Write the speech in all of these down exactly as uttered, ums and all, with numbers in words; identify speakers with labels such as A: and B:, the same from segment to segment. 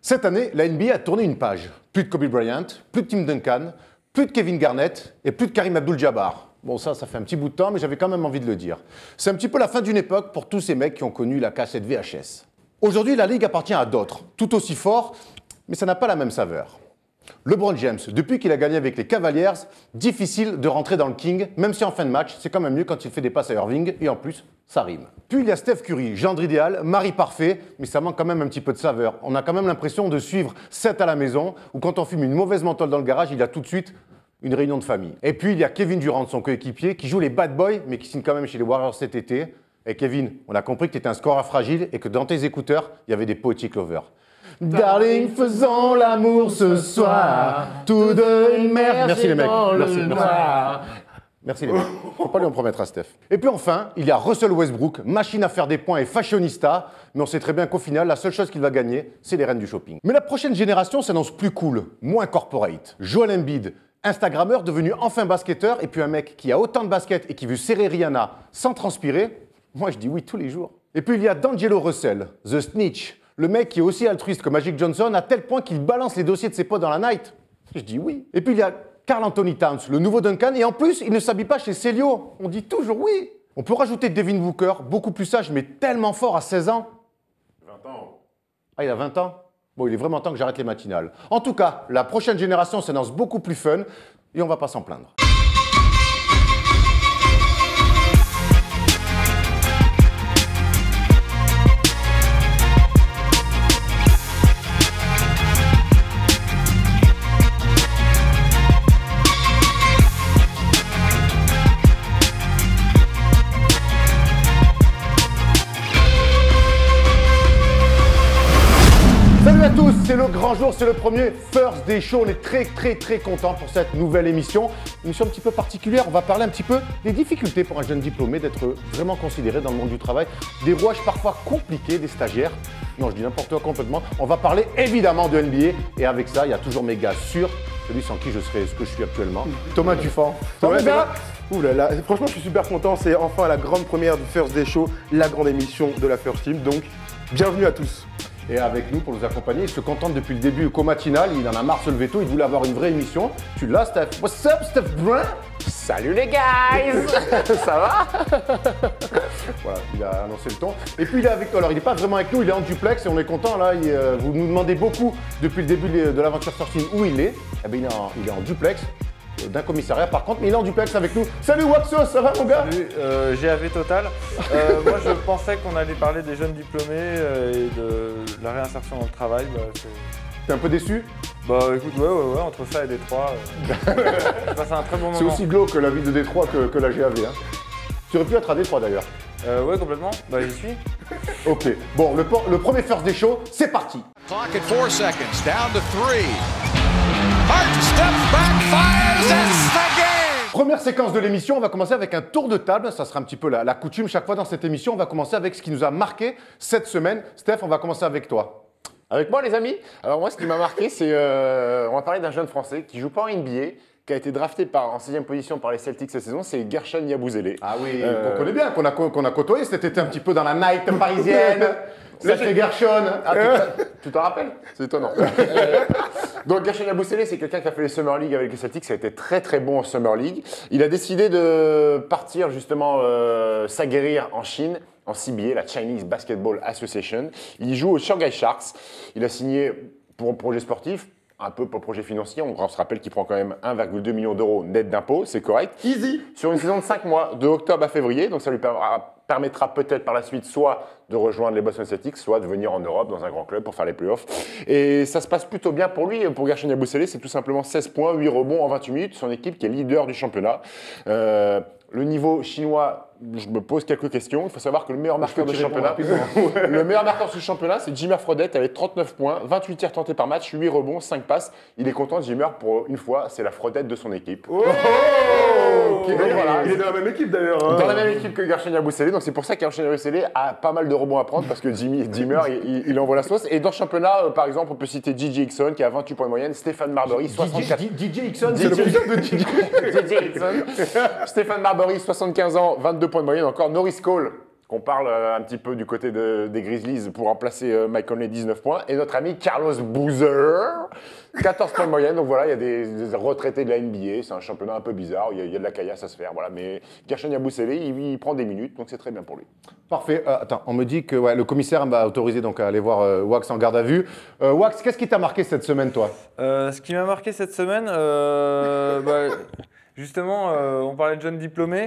A: Cette année, la N B A a tourné une page. Plus de Kobe Bryant, plus de Tim Duncan, plus de Kevin Garnett et plus de Karim Abdul-Jabbar. Bon, ça, ça fait un petit bout de temps, mais j'avais quand même envie de le dire. C'est un petit peu la fin d'une époque pour tous ces mecs qui ont connu la cassette V H S. Aujourd'hui, la Ligue appartient à d'autres, tout aussi forts, mais ça n'a pas la même saveur. LeBron James, depuis qu'il a gagné avec les Cavaliers, difficile de rentrer dans le King, même si en fin de match, c'est quand même mieux quand il fait des passes à Irving, et en plus, ça rime. Puis il y a Steph Curry, gendre idéal, mari parfait, mais ça manque quand même un petit peu de saveur. On a quand même l'impression de suivre Seth à la maison, ou quand on fume une mauvaise menthol dans le garage, il y a tout de suite une réunion de famille. Et puis il y a Kevin Durant, son coéquipier, qui joue les bad boys, mais qui signe quand même chez les Warriors cet été. Et Kevin, on a compris que tu étais un scoreur fragile et que dans tes écouteurs, il y avait des Poetic Lovers. Darling, faisons l'amour ce soir, tous deux une merde. Merci les mecs. Merci, merci. Merci les mecs. Faut pas lui en promettre à Steph. Et puis enfin, il y a Russell Westbrook, machine à faire des points et fashionista, mais on sait très bien qu'au final, la seule chose qu'il va gagner, c'est les reines du shopping. Mais la prochaine génération s'annonce plus cool, moins corporate. Joel Embiid, Instagrammeur devenu enfin basketteur, et puis un mec qui a autant de basket et qui veut serrer Rihanna sans transpirer, moi je dis oui tous les jours. Et puis il y a D'Angelo Russell, The Snitch, le mec qui est aussi altruiste que Magic Johnson à tel point qu'il balance les dossiers de ses potes dans la night. Je dis oui. Et puis il y a Karl Anthony Towns, le nouveau Duncan, et en plus il ne s'habille pas chez Celio. On dit toujours oui. On peut rajouter Devin Booker, beaucoup plus sage mais tellement fort à seize ans.
B: vingt ans.
A: Ah, il a vingt ans? Bon, il est vraiment temps que j'arrête les matinales. En tout cas, la prochaine génération s'annonce beaucoup plus fun et on va pas s'en plaindre. Salut à tous, c'est le grand jour, c'est le premier First Day Show. On est très très très content pour cette nouvelle émission. Une émission un petit peu particulière, on va parler un petit peu des difficultés pour un jeune diplômé d'être vraiment considéré dans le monde du travail, des rouages parfois compliqués des stagiaires. Non, je dis n'importe quoi complètement. On va parler évidemment de N B A et avec ça, il y a toujours mes gars sûrs, celui sans qui je serais ce que je suis actuellement. Thomas Dufan.
C: Ça va bien ? Ouh là là, franchement je suis super content, c'est enfin la grande première du First Day Show, la grande émission de la First Team, donc bienvenue à tous.
A: Et avec nous pour nous accompagner, il se contente depuis le début co-matinal, il en a marre de se lever tôt, il voulait avoir une vraie émission. Tu l'as, Steph? What's up, Steph Brun?
B: Salut les guys. Ça va?
A: Voilà, il a annoncé le ton. Et puis il est avec nous, alors il n'est pas vraiment avec nous, il est en duplex et on est content là. Il, euh, vous nous demandez beaucoup depuis le début de l'aventure Surfing où il est. Eh bien il est en, il est en duplex. D'un commissariat par contre, mais il est en duplex avec nous. Salut Waxo, ça va mon gars?
D: Salut, euh, G A V total. Euh, moi je pensais qu'on allait parler des jeunes diplômés euh, et de la réinsertion dans le travail. Bah,
A: T'es un peu déçu?
D: Bah écoute, ouais, ouais, ouais, entre ça et Détroit, euh... j'ai passé un très bon moment.
A: C'est aussi glauque que la ville de Détroit que, que la G A V. Hein. Tu aurais pu être à Détroit d'ailleurs.
D: Euh, ouais, complètement, bah j'y suis.
A: Ok, bon, le, le premier First Day Show, c'est parti.
E: Clock at four seconds, down to three. Hart steps back, fires, that's the game!
A: Première séquence de l'émission, on va commencer avec un tour de table. Ça sera un petit peu la, la coutume chaque fois dans cette émission. On va commencer avec ce qui nous a marqué cette semaine. Steph, on va commencer avec toi.
B: Avec moi les amis. Alors moi ce qui m'a marqué c'est, euh, on va parler d'un jeune français qui joue pas en N B A, qui a été drafté par, en sixième position par les Celtics cette saison, c'est Guerschon Yabusele.
A: Ah oui,
B: euh...
A: qu'on connaît bien, qu'on a, qu'on a côtoyé cet été un petit peu dans la night parisienne. Sacré Guerschon.
B: Ah, tu t'en rappelles? C'est étonnant. Donc Guerschon Yabusele, c'est quelqu'un qui a fait les Summer League avec les Celtics, ça a été très très bon en Summer League. Il a décidé de partir justement euh, s'aguerrir en Chine, en C B A, la Chinese Basketball Association. Il joue aux Shanghai Sharks. Il a signé pour un projet sportif, un peu pour le projet financier. On se rappelle qu'il prend quand même un virgule deux million d'euros net d'impôts, c'est correct.
C: Easy.
B: Sur une saison de cinq mois, de octobre à février, donc ça lui permettra peut-être par la suite soit de rejoindre les Boston Celtics, soit de venir en Europe dans un grand club pour faire les playoffs. Et ça se passe plutôt bien pour lui. Pour Guerschon Yabusele, c'est tout simplement seize points, huit rebonds en vingt-huit minutes. Son équipe qui est leader du championnat. Euh, le niveau chinois, je me pose quelques questions. Il faut savoir que le meilleur marqueur du championnat, le meilleur marqueur du championnat, c'est Jimmer Fredette avec trente-neuf points, vingt-huit tirs tentés par match, huit rebonds, cinq passes. Il est content, Jimmer, pour une fois, c'est la Fredette de son équipe.
C: Oh, oh okay.
B: Donc, voilà.
C: Il est dans la même équipe d'ailleurs. Hein.
B: Dans la même équipe que Guerschon Yabusele, donc c'est pour ça que Guerschon Yabusele a pas mal de rebonds à prendre parce que Jimmy, Jimmer, il, il envoie la sauce. Et dans le championnat, euh, par exemple, on peut citer D J Hickson qui a vingt-huit points de moyenne, Stéphane Marbury, soixante-quatre.
A: D J Hickson,
B: c'est le de D J Hickson. Stéphane Marbury, soixante-quinze ans, vingt-deux points de moyenne encore. Norris Cole, qu'on parle euh, un petit peu du côté de, des Grizzlies pour remplacer euh, Mike Conley, dix-neuf points, et notre ami Carlos Boozer, quatorze points de moyenne. Donc voilà, il y a des, des retraités de la N B A, c'est un championnat un peu bizarre, il y a, il y a de la caillasse à se faire, voilà. Mais Gershon Yabusele, il, il prend des minutes, donc c'est très bien pour lui.
A: Parfait. Euh, attends, on me dit que ouais, le commissaire m'a autorisé donc à aller voir euh, Wax en garde à vue. Euh, Wax, qu'est-ce qui t'a marqué cette semaine, toi?
D: Euh, ce qui m'a marqué cette semaine, euh, bah, justement, euh, on parlait de jeunes diplômés,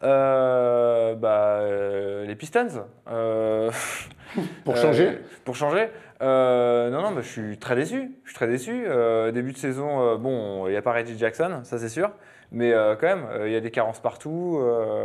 D: euh, bah, euh, les Pistons. Euh,
A: Pour changer
D: euh, Pour changer. Euh, non, non, bah, je suis très déçu. Je suis très déçu. Euh, début de saison, euh, bon, il n'y a pas Reggie Jackson, ça c'est sûr. Mais euh, quand même, il euh, y a des carences partout.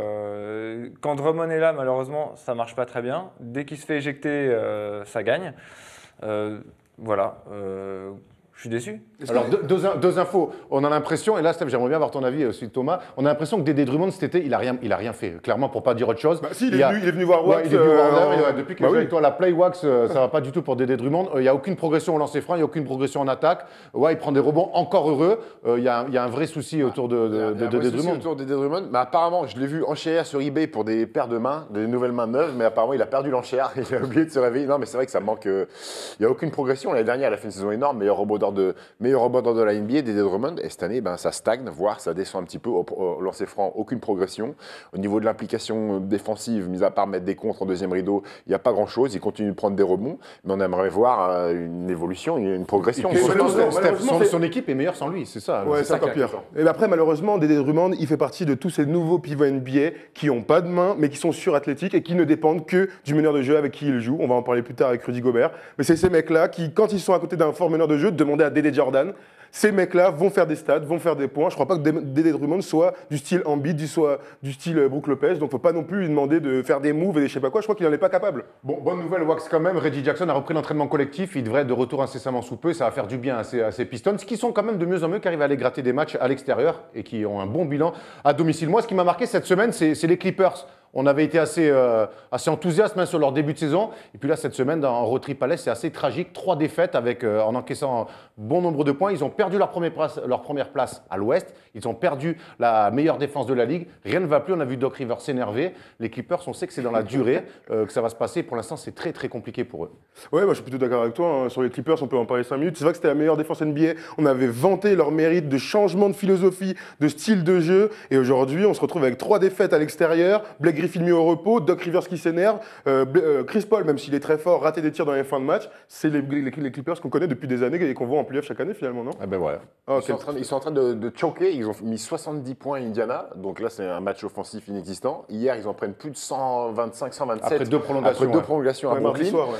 D: Euh, quand Drummond est là, malheureusement, ça ne marche pas très bien. Dès qu'il se fait éjecter, euh, ça gagne. Euh, voilà. Euh, Je suis déçu.
A: Alors, deux, deux, deux infos. On a l'impression, et là, Steph, j'aimerais bien avoir ton avis aussi, Thomas. On a l'impression que Dédé Drummond, cet été, il n'a rien, il a rien fait. Clairement, pour pas dire autre chose.
C: Bah, si, il,
A: il,
C: est
A: a...
C: venu, il est venu voir Wax.
A: Ouais, il est venu voir
C: euh,
A: Wax, depuis qu'il
C: bah
A: est
C: oui.
A: avec toi, la Play Wax, euh, ça va pas du tout pour Dédé Drummond. Il n'y a aucune progression au lancer franc, il n'y a aucune progression en attaque. Ouais, il prend des rebonds encore heureux. Il euh, y, y a un vrai souci autour de, de,
B: Il y a-
A: de,
B: il y a un
A: de
B: vrai
A: Dédé
B: souci
A: Drummond.
B: autour de Dédé Drummond, mais apparemment, je l'ai vu enchérir sur eBay pour des paires de mains, des nouvelles mains neuves, mais apparemment, il a perdu l'enchère, il a oublié de se réveiller. Non, mais c'est vrai que ça manque. euh, Il n'y a aucune progression. L'année dernière, il a fait une saison énorme, meilleur rebondeur de, meilleur rebondeur de la N B A, Dédé Drummond. Et cette année, ben, ça stagne, voire ça descend un petit peu au, au lancer franc, aucune progression. Au niveau de l'implication défensive, mis à part mettre des contres en deuxième rideau, il n'y a pas grand-chose. Il continue de prendre des rebonds, mais on aimerait voir euh, une évolution, une, une progression.
A: Et puis,
C: malheureusement,
A: Steph, Steph,
C: malheureusement,
A: son,
C: c'est-
A: son équipe est meilleure sans lui, c'est ça.
C: Ouais,
A: c'est
C: c'est
A: ça
C: encore
A: qui est
C: pire.
A: important.
C: Et après, malheureusement, Dédé Drummond, il fait partie de tous ces nouveaux pivots N B A qui n'ont pas de main, mais qui sont surathlétiques et qui ne dépendent que du meneur de jeu avec qui ils jouent. On va en parler plus tard avec Rudy Gobert. Mais c'est ces mecs-là qui, quand ils sont à côté d'un fort meneur de jeu, demandaient à Dédé Jordan. Ces mecs-là vont faire des stats, vont faire des points. Je crois pas que Dédé Drummond soit du style Embiid, du soit du style Brook Lopez. Donc, faut pas non plus lui demander de faire des moves et des je sais pas quoi. Je crois qu'il en est pas capable.
A: Bon, bonne nouvelle, Wax, quand même. Reggie Jackson a repris l'entraînement collectif. Il devrait être de retour incessamment sous peu. Ça va faire du bien à ces, à ces Pistons, qui sont quand même de mieux en mieux, qui arrivent à aller gratter des matchs à l'extérieur et qui ont un bon bilan à domicile. Moi, ce qui m'a marqué cette semaine, c'est c'est les Clippers. On avait été assez, euh, assez enthousiastes hein, sur leur début de saison. Et puis là, cette semaine, en road trip à l'Est, c'est assez tragique. Trois défaites avec, euh, en encaissant un bon nombre de points. Ils ont perdu leur première place, leur première place à l'Ouest. Ils ont perdu la meilleure défense de la Ligue. Rien ne va plus. On a vu Doc Rivers s'énerver. Les Clippers, on sait que c'est dans la durée euh, que ça va se passer. Pour l'instant, c'est très, très compliqué pour eux.
C: Ouais, moi je suis plutôt d'accord avec toi. hein. Sur les Clippers, on peut en parler cinq minutes. C'est vrai que c'était la meilleure défense N B A. On avait vanté leur mérite de changement de philosophie, de style de jeu. Et aujourd'hui, on se retrouve avec trois défaites à l'extérieur. Blake Griffin mis au repos, Doc Rivers qui s'énerve. Euh, Bla- euh, Chris Paul, même s'il est très fort, raté des tirs dans les fins de match. C'est les, les- les Clippers qu'on connaît depuis des années et qu'on voit en playoff chaque année finalement, non?
A: Ah ben voilà.
C: Ah,
B: Ils sont,
C: quel-
B: en train, de- ils sont en train de, de choquer. Ils ont mis soixante-dix points à Indiana. Donc là, c'est un match offensif inexistant. Hier, ils en prennent plus de cent vingt-cinq, cent vingt-sept.
A: Après deux prolongations.
B: Après deux
A: ouais.
B: prolongations à
C: Ouais, mardi
B: Brooklyn.
C: soir, ouais.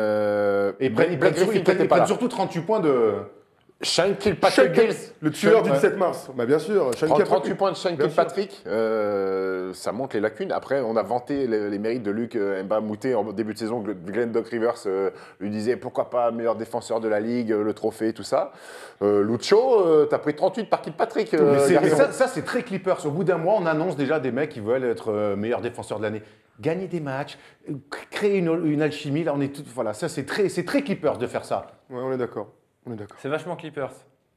B: Euh,
A: Et ils prennent, ils prennent
B: Blake
A: surtout-
B: Griffin
A: ils prennent-
B: qui était
A: ils
B: pas
A: prennent
B: là.
A: surtout trente-huit points de.
B: Shane
C: Shane
B: Kilpatrick,
C: Kilpatrick, le tueur du
A: Ouais.
C: dix-sept mars. Bah bien sûr. Shane
B: trente-huit
C: Kilpatrick.
B: points de Shane
C: Bien sûr.
B: Kilpatrick, euh, ça montre les lacunes. Après, on a vanté les, les mérites de Luc euh, Mbamute en début de saison. Glenn Doc Rivers euh, lui disait pourquoi pas meilleur défenseur de la ligue, euh, le trophée, tout ça. Euh, Lucho, euh, t'as pris trente-huit par Kilpatrick. euh,
A: Mais c'est-
B: garçon.
A: mais ça, ça, c'est très Clippers. Au bout d'un mois, on annonce déjà des mecs qui veulent être euh, meilleurs défenseurs de l'année. Gagner des matchs, euh, créer une, une alchimie. Là, on est tout, voilà, ça, c'est très, c'est très Clippers de faire ça.
C: Ouais, on est d'accord. On est d'accord.
D: C'est vachement Clippers.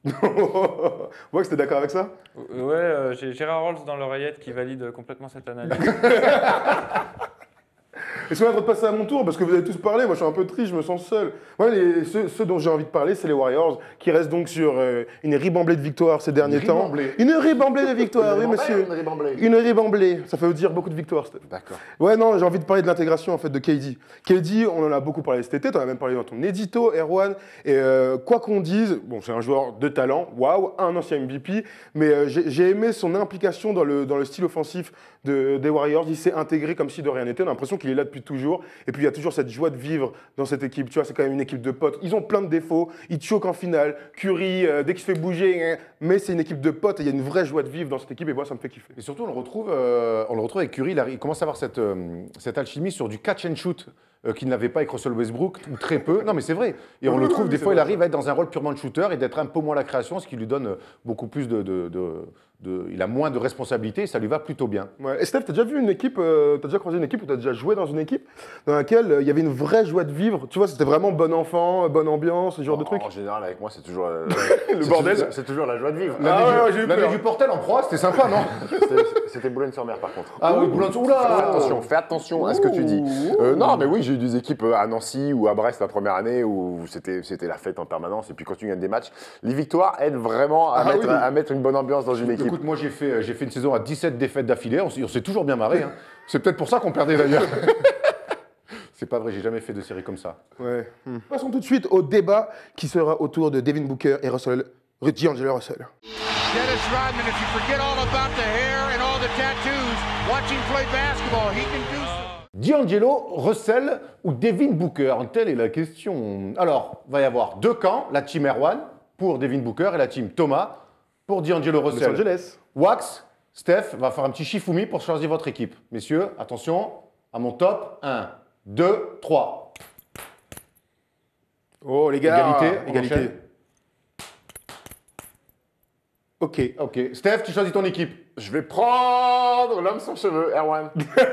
C: Ouais, c'était d'accord avec ça?
D: Euh, Ouais, euh, j'ai Gérard Rolls dans l'oreillette qui valide complètement cette analyse.
C: Est-ce qu'on a le droit de passer à mon tour? Parce que vous avez tous parlé, moi je suis un peu triste, je me sens seul. Ouais, les- ceux, ceux dont j'ai envie de parler, c'est les Warriors, qui restent donc sur euh, une ribambelée de victoires ces derniers temps.
A: ribambelée.
C: Une ribambelée de victoires, oui
B: Une
C: monsieur.
B: ribambelée.
C: Une ribambelée, ça veut dire beaucoup de victoires, Steph.
B: D'accord.
C: Ouais, non, j'ai envie de parler de l'intégration en fait de K D. K D, on en a beaucoup parlé cet été, tu en as même parlé dans ton édito, Erwan. Et euh, quoi qu'on dise, bon, c'est un joueur de talent, waouh, un ancien M V P, mais euh, j'ai j'ai aimé son implication dans le, dans le style offensif de, des Warriors. Il s'est intégré comme si de rien n'était. On a l'impression qu'il est là depuis toujours. Et puis il y a toujours cette joie de vivre dans cette équipe. Tu vois, c'est quand même une équipe de potes. Ils ont plein de défauts. Ils te choquent en finale. Curry, euh, dès qu'il se fait bouger, hein, mais c'est une équipe de potes et il y a une vraie joie de vivre dans cette équipe. Et moi, ça me fait kiffer.
A: Et surtout, on le retrouve, euh, on le retrouve avec Curry. Il, arrive- il commence à avoir cette, euh, cette alchimie sur du catch and shoot euh, qu'il n'avait pas avec Russell Westbrook, ou très peu. Non, mais c'est vrai. Et on
C: Oui,
A: le
C: oui,
A: trouve,
C: oui,
A: des
C: c'est
A: fois, il
C: vrai,
A: arrive à être dans un rôle purement de shooter et d'être un peu moins la création, ce qui lui donne euh, beaucoup plus de. de- de- de- il a moins de responsabilités et ça lui va plutôt bien.
C: Ouais. Et Steph, t'as déjà vu une équipe, euh, t'as déjà croisé une équipe ou t'as déjà joué dans une équipe dans laquelle euh, il y avait une vraie joie de vivre. Tu vois, c'était vraiment bon enfant, euh, bonne ambiance, ce genre de
B: En-
C: truc.
B: En général, avec moi, c'est toujours euh,
C: Le
B: c'est
C: bordel.
B: toujours- C'est toujours la joie de vivre.
C: Ah ouais, ouais, j'ai eu
A: L'année
C: peur.
A: du Portel en proie, c'était sympa, non
B: C'est- c'était Boulogne-sur-Mer par contre.
A: Ah oui, Boulogne. Oula.
B: Fais attention, fais attention à ce que tu dis. Euh, non, mais oui, j'ai eu des équipes à Nancy ou à Brest la première année où c'était c'était la fête en permanence. Et puis quand tu gagnes des matchs, les victoires aident vraiment à,
A: Ah
B: mettre,
A: oui.
B: à mettre une bonne ambiance dans une équipe.
A: Écoute, moi j'ai fait, j'ai fait une saison à dix-sept défaites d'affilée, on, s'est- on s'est toujours bien marré. Hein. C'est peut-être pour ça qu'on perdait d'ailleurs. C'est pas vrai, j'ai jamais fait de série comme ça.
C: Ouais. Hmm. Passons tout de suite au débat qui sera autour de Devin Booker et Russell, D'Angelo Russell.
E: Dennis Rodman, if you forget all about the hair and all the tattoos, watch him play basketball. He can do some.
A: D'Angelo Russell ou Devin Booker? Telle est la question. Alors, il va y avoir deux camps, la team Erwan pour Devin Booker et la team Thomas pour D'Angelo
C: Los
A: Russell.
C: Angeles.
A: Wax, Steph va faire un petit Shifumi pour choisir votre équipe. Messieurs, attention à mon top. un, deux, trois.
C: Oh les gars.
A: Égalité, on
C: Égalité.
A: enchaîne.
C: Ok.
A: Ok. Steph, tu choisis ton équipe.
B: Je vais prendre l'homme sans cheveux, Erwan.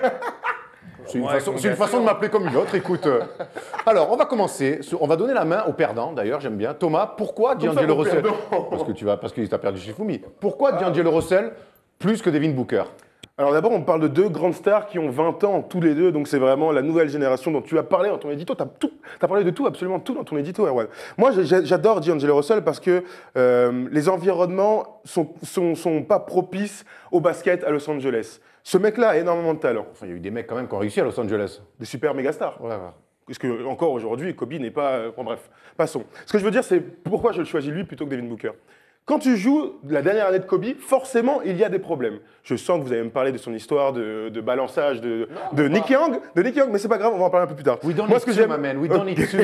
A: C'est une,
D: Ouais,
A: façon, c'est une
D: congrats.
A: façon de m'appeler comme une autre, écoute. euh. Alors, on va commencer. sur- On va donner la main au perdant, d'ailleurs, j'aime bien. Thomas, pourquoi
C: Comme ça,
A: D'Angelo
C: mon
A: Russell?
C: perdant.
A: Parce que tu vas, parce qu'il t'a perdu Shifumi. Pourquoi D'Angelo Russell plus que Devin Booker?
C: Alors d'abord, on parle de deux grandes stars qui ont vingt ans tous les deux, donc c'est vraiment la nouvelle génération dont tu as parlé dans ton édito. Tu as parlé de tout, absolument tout dans ton édito, Erwan. Moi, j'ai- j'adore D'Angelo Russell parce que euh, les environnements sont, sont, sont pas propices au basket à Los Angeles. Ce mec-là a énormément de talent,
A: Enfin, il y a eu des mecs quand même qui ont réussi à Los Angeles.
C: des super méga stars.
A: Ouais, ouais.
C: Parce que encore aujourd'hui, Kobe n'est pas... euh, Bon bref, passons. Ce que je veux dire, c'est pourquoi je le choisis lui plutôt que Devin Booker. Quand tu joues la dernière année de Kobe, forcément, il y a des problèmes. Je sens que vous allez me parler de son histoire de, de balançage de, de Nick Young, de Nick Young, mais c'est pas grave, on va en parler un peu plus tard.
A: We don't
C: Moi,
A: need
C: ce que
A: to,
C: j'aime,
A: my man. We don't need to.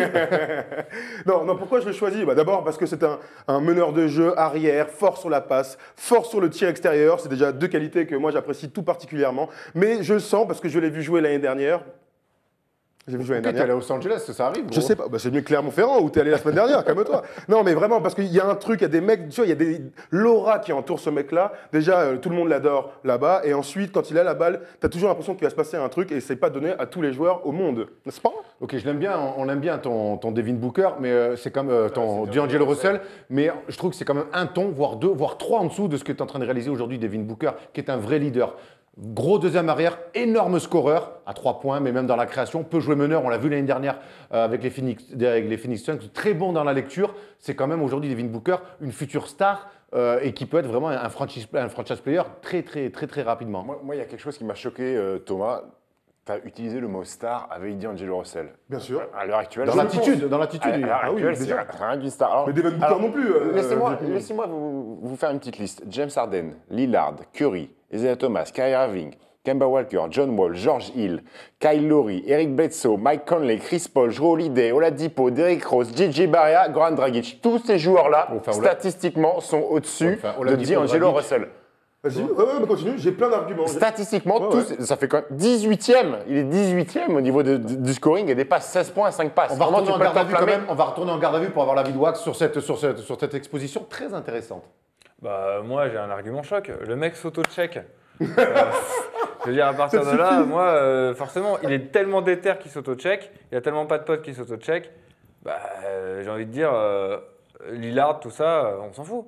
C: non, non, pourquoi je le choisis bah, D'abord parce que c'est un, un meneur de jeu arrière, fort sur la passe, fort sur le tir extérieur. C'est déjà deux qualités que moi j'apprécie tout particulièrement. Mais je le sens parce que je l'ai vu jouer l'année dernière. J'ai vu jouer l'année
A: Ok, t'es allé
C: dernière.
A: à Los Angeles, ça arrive.
C: Je
A: gros.
C: sais pas, bah, c'est mieux que Clermont-Ferrand où t'es allé la semaine dernière, calme-toi. Non, mais vraiment, parce qu'il y a un truc, il y a des mecs, tu vois, il y a des l'aura qui entoure ce mec-là. Déjà, euh, tout le monde l'adore là-bas, et ensuite, quand il a la balle, t'as toujours l'impression qu'il va se passer un truc, et c'est pas donné à tous les joueurs au monde, n'est-ce pas?
A: Ok, je l'aime bien, on on aime bien ton, ton Devin Booker, mais euh, c'est comme euh, ton D'Angelo Russell, mais je trouve que c'est quand même un ton, voire deux, voire trois en dessous de ce que tu es en train de réaliser aujourd'hui, Devin Booker, qui est un vrai leader. Gros deuxième arrière, énorme scoreur, à trois points, mais même dans la création, peut jouer meneur, on l'a vu l'année dernière euh, avec les Phoenix, avec les Phoenix Suns, très bon dans la lecture. C'est quand même aujourd'hui Devin Booker, une future star euh, et qui peut être vraiment un franchise, un franchise player très très très très rapidement.
B: Moi, moi, il y a quelque chose qui m'a choqué, euh, Thomas. Tu as utilisé le mot star avec D'Angelo Russell.
C: Bien sûr.
B: À l'heure actuelle,
A: Dans
B: je
A: l'attitude,
B: pense-
A: dans
B: À
A: l'attitude.
B: à l'heure
C: Ah oui,
B: actuelle, c'est
C: déjà.
B: rien d'une star. Alors-
C: Mais Devin Booker
B: alors,
C: non plus. euh,
B: Laissez-moi
C: du coup.
B: laissez-moi vous, vous faire une petite liste. James Harden, Lillard, Curry, Isaiah Thomas, Kyrie Irving, Kemba Walker, John Wall, George Hill, Kyle Lowry, Eric Bledsoe, Mike Conley, Chris Paul, Jrue Holiday, Oladipo, Derrick Rose, J J Barea, Goran Dragic. Tous ces joueurs-là,
A: Enfin, Ola-
B: statistiquement, sont au-dessus
A: Enfin,
B: de
A: Oladipo,
B: D'Angelo
A: Dragic.
B: Russell.
C: Vas-y, ouais, ouais, mais continue, j'ai plein d'arguments.
B: Statistiquement,
C: Ouais,
B: tous, ça fait quand même dix-huitième. Il est dix-huitième au niveau de- de- du scoring et dépasse seize points, cinq passes.
A: On va,
B: Comment
A: retourner en
B: tu peux
A: garde à vue quand
B: t'enflammer
A: même, on va retourner en garde à vue pour avoir l'avis de Wax sur cette, sur, cette, sur cette exposition très intéressante.
D: Bah, moi, j'ai un argument choc. Le mec s'auto-check. Euh, je veux dire, à partir
C: Ça
D: de là,
C: suffit.
D: moi, euh, forcément, il est tellement déter qu'il s'auto-check. Il a tellement pas de potes qui s'auto-check. Bah, euh, j'ai envie de dire, euh, Lillard, tout ça, euh, on s'en fout.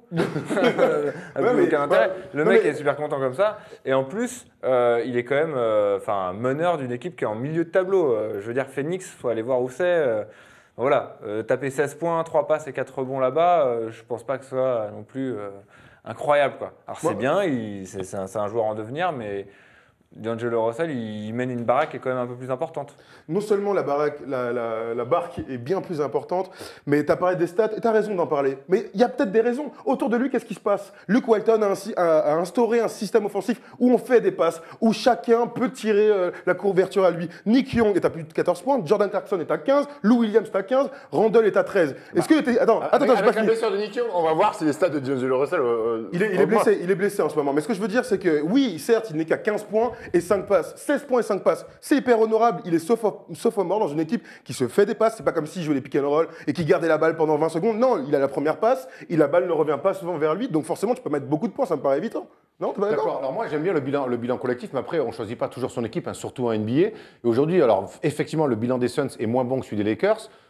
D: Ça n'a
C: Ouais, mais-
D: aucun intérêt.
C: ouais.
D: Le
C: Non,
D: mec
C: mais-
D: est super content comme ça. Et en plus, euh, il est quand même euh, enfin, meneur d'une équipe qui est en milieu de tableau. Euh, je veux dire, Phoenix, il faut aller voir où c'est. Euh, voilà, euh, taper seize points, trois passes et quatre rebonds là-bas, euh, je pense pas que ce soit non plus euh, incroyable, quoi. Alors c'est
C: Moi-
D: bien, il- c'est c'est un, c'est un joueur en devenir, mais D'Angelo Russell, il mène une baraque qui est quand même un peu plus importante.
C: Non seulement la, baraque, la, la- la barque est bien plus importante, mais tu as parlé des stats et tu as raison d'en parler. Mais il y a peut-être des raisons. Autour de lui, qu'est-ce qui se passe? Luke Walton a, ainsi- a- a instauré un système offensif où on fait des passes, où chacun peut tirer euh, la couverture à lui. Nick Young est à plus de quatorze points, Jordan Clarkson est à quinze, Lou Williams est à quinze, Randall est à treize. Est-ce que... t'es- Attends, attends, attends,
B: Avec,
C: j'ai pas
B: avec la
C: fini.
B: blessure de Nick Young, on va voir si les stats de D'Angelo Russell. euh,
C: Il est, il est
B: augmentent.
C: blessé, il est blessé en ce moment. Mais ce que je veux dire, c'est que oui, certes, il n'est qu'à quinze points et cinq passes. seize points et cinq passes. C'est hyper honorable. Il est sophomore sophomore dans une équipe qui se fait des passes. C'est pas comme s'il jouait les pick and roll et qui gardait la balle pendant vingt secondes. Non, il a la première passe et la balle ne revient pas souvent vers lui. Donc forcément, tu peux mettre beaucoup de points. Ça me paraît évident. Non, t'es pas d'accord?
A: D'accord. Alors moi j'aime bien le bilan, le bilan collectif, mais après on choisit pas toujours son équipe, hein, surtout en N B A. Et aujourd'hui, alors effectivement le bilan des Suns est moins bon que celui des Lakers,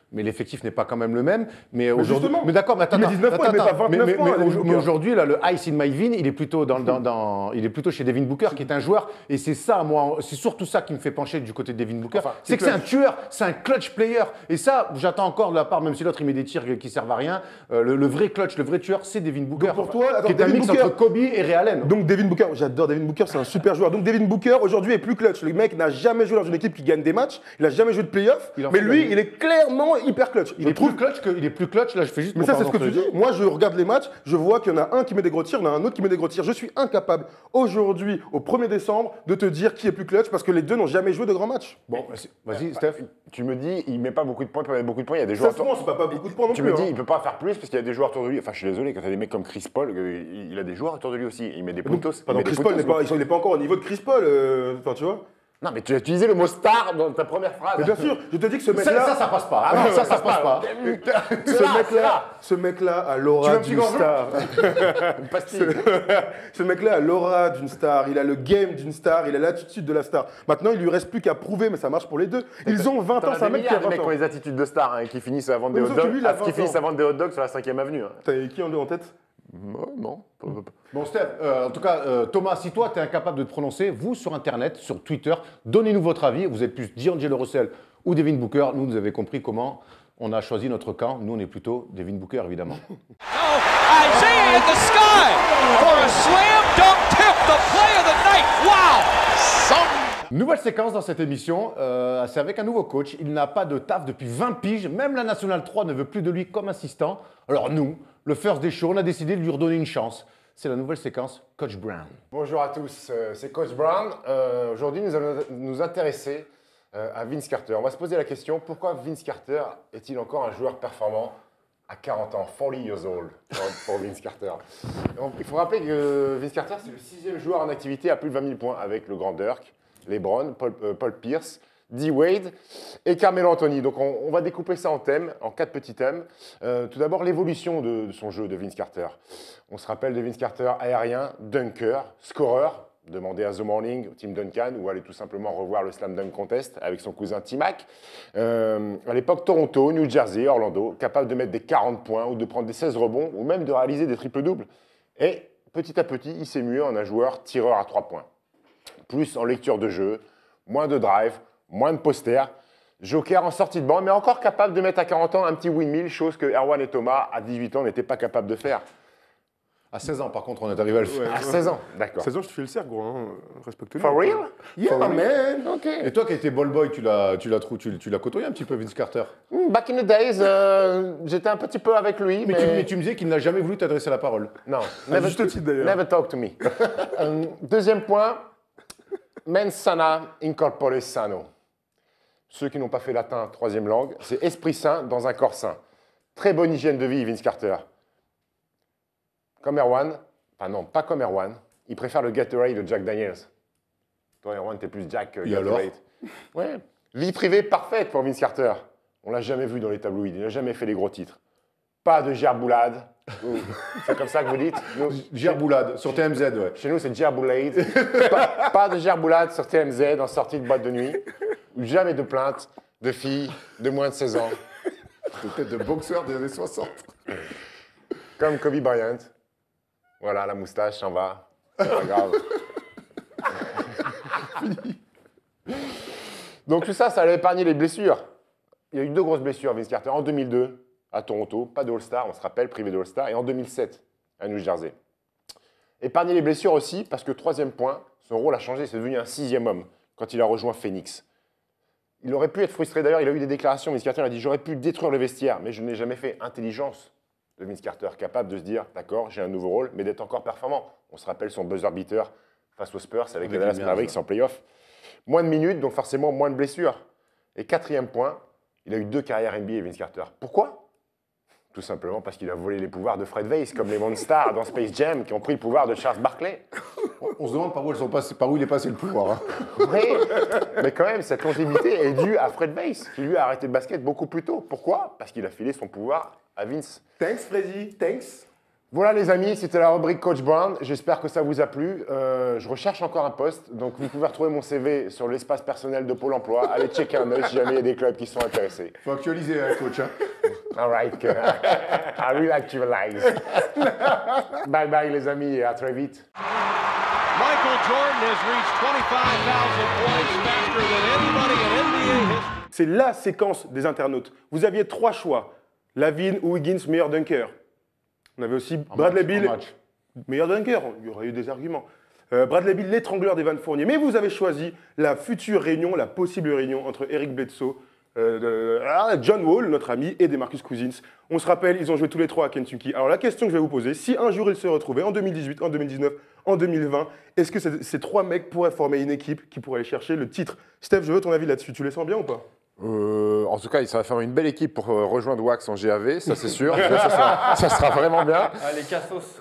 A: mais l'effectif n'est pas quand même le même. Mais, aujourd'hui,
C: justement,
A: mais d'accord, mais attends,
C: il met
A: attends,
C: dix-neuf points, il met
A: attends,
C: pas vingt-neuf
A: mais,
C: points,
A: mais-
C: Devin
A: mais
C: Booker.
A: aujourd'hui, là, le ice in my vein, il est plutôt dans, dans- dans- il est plutôt chez Devin Booker, qui est un joueur, et c'est ça, moi, c'est surtout ça qui me fait pencher du côté de Devin Booker,
B: Enfin,
A: c'est que c'est un tueur, c'est un clutch player, et ça, j'attends encore de la part, même si l'autre il met des tirs qui servent à rien, euh, le, le vrai clutch, le vrai tueur, c'est Devin Booker.
C: Donc pour toi, attends,
A: qui est un
C: Devin
A: mix
C: Booker-
A: entre Kobe et Ray Allen.
C: Donc Devin Booker, j'adore Devin Booker, c'est un super joueur. Donc Devin Booker aujourd'hui est plus clutch. Le mec n'a jamais joué dans une équipe qui gagne des matchs, il n'a jamais joué de playoff,
A: Il en
C: mais
A: fait
C: lui,
A: gagner.
C: il est clairement hyper clutch.
A: Il
C: Je
A: est
C: trouve
A: plus clutch que, il est plus clutch, là je fais juste
C: Mais ça, c'est ce
A: comparaison
C: que tu
A: entre les
C: dis. Moi, je regarde les matchs, je vois qu'il y en a un qui met des gros tirs, il y en a un autre qui met des gros tirs. Je suis incapable, aujourd'hui, au premier décembre, de te dire qui est plus clutch parce que les deux n'ont jamais joué de grands matchs.
A: deux. Bon, vas-y, vas-y, Steph.
B: Tu me dis, il met pas beaucoup de points, il peut mettre beaucoup de points, il y a des
C: Ça
B: joueurs.
C: se prend, c'est pas, pas beaucoup de points non
B: Tu
C: plus.
B: me dis,
C: hein.
B: il peut pas faire plus parce qu'il y a des joueurs autour de lui. Enfin, je suis désolé, quand tu as des mecs comme Chris Paul, euh, il il a des joueurs autour de lui aussi. Il met des
C: Donc,
B: puntos. il
C: pardon,
B: met des
C: Chris Paul n'est
B: puntos,
C: pas, il n'est pas encore au niveau de Chris Paul, euh, enfin, tu vois.
B: Non, mais tu as utilisé le mot star dans ta première phrase.
C: Mais bien sûr, je te dis que ce
A: Ça,
C: mec-là,
A: ça, ça passe pas. Ah non, ça, ça passe pas.
C: ce mec-là, ce mec-là a
B: Tu veux
C: l'aura
B: un petit
C: d'une
B: gorgeon
C: star.
B: Une pastille.
C: Ce mec-là a l'aura d'une star, il a le game d'une star, il a l'attitude de la star. Maintenant, il lui reste plus qu'à prouver, mais ça marche pour les deux. Ils ont vingt
B: T'en
C: ans,
B: as
C: c'est un
B: des
C: mec qui a
B: milliards de
C: vingt
B: mecs qui ont
C: ans.
B: les attitudes de star hein, qui finissent à vendre des
C: Mais
B: hot
C: sauf que
B: dogs,
C: lui, il a
B: ah, qui
C: vingt
B: finissent
C: ans.
B: à vendre des hot dogs sur la cinquième avenue. hein.
C: T'as qui en, en tête?
B: Ouais, non. pas- pas-
A: Bon, Steph, euh, en tout cas, euh, Thomas, si toi, tu es incapable de te prononcer, vous, sur Internet, sur Twitter, donnez-nous votre avis. Vous êtes plus D'Angelo Russell ou Devin Booker. Nous, vous avez compris comment on a choisi notre camp. Nous, on est plutôt Devin Booker, évidemment.
E: Oh, Isaiah in the sky for a slam dunk tip, the play of the night. Wow!
A: Nouvelle séquence dans cette émission, euh, c'est avec un nouveau coach. Il n'a pas de taf depuis vingt piges. Même la Nationale trois ne veut plus de lui comme assistant. Alors nous, le first des shows, on a décidé de lui redonner une chance. C'est la nouvelle séquence Coach Brown.
B: Bonjour à tous, euh, c'est Coach Brown. Euh, Aujourd'hui, nous allons nous intéresser euh, à Vince Carter. On va se poser la question, pourquoi Vince Carter est-il encore un joueur performant à quarante ans, forty years old pour, pour Vince Carter. Donc, il faut rappeler que Vince Carter, c'est le sixième joueur en activité à plus de vingt mille points avec le grand Dirk, LeBron, Paul, euh, Paul Pierce, D. Wade et Carmelo Anthony. Donc on, on va découper ça en thèmes, en quatre petits thèmes. Euh, tout d'abord, l'évolution de, de son jeu de Vince Carter. On se rappelle de Vince Carter aérien, dunker, scoreur. Demandez à The Morning, Tim Duncan, ou allez tout simplement revoir le Slam Dunk Contest avec son cousin T-Mac. Euh, à l'époque, Toronto, New Jersey, Orlando, capable de mettre des quarante points ou de prendre des seize rebonds ou même de réaliser des triples-doubles. Et petit à petit, il s'est mué en un joueur tireur à trois points. Plus en lecture de jeu, moins de drive, moins de posters. Joker en sortie de banc, mais encore capable de mettre à quarante ans un petit windmill, chose que Erwan et Thomas, à dixhuit ans, n'étaient pas capables de faire.
A: À seize ans, par contre, on est arrivé à le faire.
B: À seize ans, d'accord.
C: seize ans, je te fais le cercle, gros. Hein. Respecte-le.
B: For real?
C: Yeah, man.
B: Ok.
A: Et toi qui étais ball boy, tu l'as, tu l'as, trou- tu, tu l'as côtoyé un petit peu, Vince Carter.
B: Hmm, Back in the days, euh, j'étais un petit peu avec lui,
A: Mais,
B: mais...
A: tu, mais tu me disais qu'il n'a jamais voulu t'adresser la parole.
B: Non,
C: À
B: never,
C: juste titre, d'ailleurs.
B: never talk to me. Euh, deuxième point, mens sana incorpore sano. Ceux qui n'ont pas fait latin, troisième langue, c'est esprit sain dans un corps sain. Très bonne hygiène de vie, Vince Carter. Comme Erwan, enfin non, pas comme Erwan, il préfère le Gatorade de Jack Daniels. Toi, Erwan, t'es plus Jack que
A: Et
B: Gatorade.
A: alors
B: Ouais. Vie privée parfaite pour Vince Carter. On l'a jamais vu dans les tabloïds, il n'a jamais fait les gros titres. Pas de gerboulade. Ouh, c'est comme ça que vous dites Nous,
A: Gerboulade, sur T M Z, ouais.
B: Chez nous, c'est gerboulade. pas, pas de gerboulade sur T M Z en sortie de boîte de nuit. Jamais de plainte de filles de moins de seize ans.
A: Peut-être de boxeur des années soixante.
B: Comme Kobe Bryant. Voilà, la moustache s'en va. C'est pas grave. Donc tout ça, ça allait épargner les blessures. Il y a eu deux grosses blessures, Vince Carter. En deux mille deux, à Toronto, pas de All-Star, on se rappelle, privé de All-Star. Et en deux mille sept, à New Jersey. Épargner les blessures aussi, parce que troisième point, son rôle a changé. C'est devenu un sixième homme quand il a rejoint Phoenix. Il aurait pu être frustré. D'ailleurs, il a eu des déclarations. Vince Carter a dit « J'aurais pu détruire le vestiaire, mais je n'ai jamais fait. » Intelligence de Vince Carter, capable de se dire « D'accord, j'ai un nouveau rôle, mais d'être encore performant. » On se rappelle son buzzer beater face aux Spurs avec,
A: Avec
B: les Dallas
A: les
B: Mavericks
A: Mavs,
B: en playoff. Moins de minutes, donc forcément moins de blessures. Et quatrième point, il a eu deux carrières N B A, Vince Carter. Pourquoi ? Tout simplement parce qu'il a volé les pouvoirs de Fred Weiss, comme les Monstars dans Space Jam, qui ont pris le pouvoir de Charles Barkley.
A: On se demande par où, elles sont passées, par où il est passé le pouvoir. Hein.
B: Oui, mais quand même, cette longévité est due à Fred Weiss, qui lui a arrêté le basket beaucoup plus tôt. Pourquoi ? Parce qu'il a filé son pouvoir à Vince.
C: Thanks, Freddy. Thanks.
B: Voilà les amis, c'était la rubrique Coach Brown. J'espère que ça vous a plu. Euh, je recherche encore un poste, donc vous pouvez retrouver mon C V sur l'espace personnel de Pôle emploi. Allez checker un œil si jamais il y a des clubs qui sont intéressés.
A: Faut actualiser, hein, coach. Hein.
B: All right, I will actualize. Bye bye les amis et à très vite.
E: Michael Jordan has reached twenty-five thousand points faster than anybody in N B A history.
C: C'est la séquence des internautes. Vous aviez trois choix. Lavine ou Wiggins, meilleur dunker. On avait aussi
A: En
C: Bradley
A: match, en
C: Beal,
A: match.
C: meilleur dunker. Il y aurait eu des arguments. Euh, Bradley Beal, l'étrangleur d'Evan Fournier. Mais vous avez choisi la future réunion, la possible réunion entre Eric Bledsoe, euh, de- ah, John Wall, notre ami, et DeMarcus Cousins. On se rappelle, ils ont joué tous les trois à Kentucky. Alors la question que je vais vous poser, si un jour ils se retrouvaient en deux mille dix-huit, en deux mille dix-neuf, en deux mille vingt, est-ce que ces, ces trois mecs pourraient former une équipe qui pourrait aller chercher le titre? Steph, je veux ton avis là-dessus. Tu les sens bien ou pas?
B: Euh, en tout cas, ça va faire une belle équipe pour euh, rejoindre Wax en G A V, ça c'est sûr. ça, sera, ça sera vraiment bien.
D: Ah, les cassos.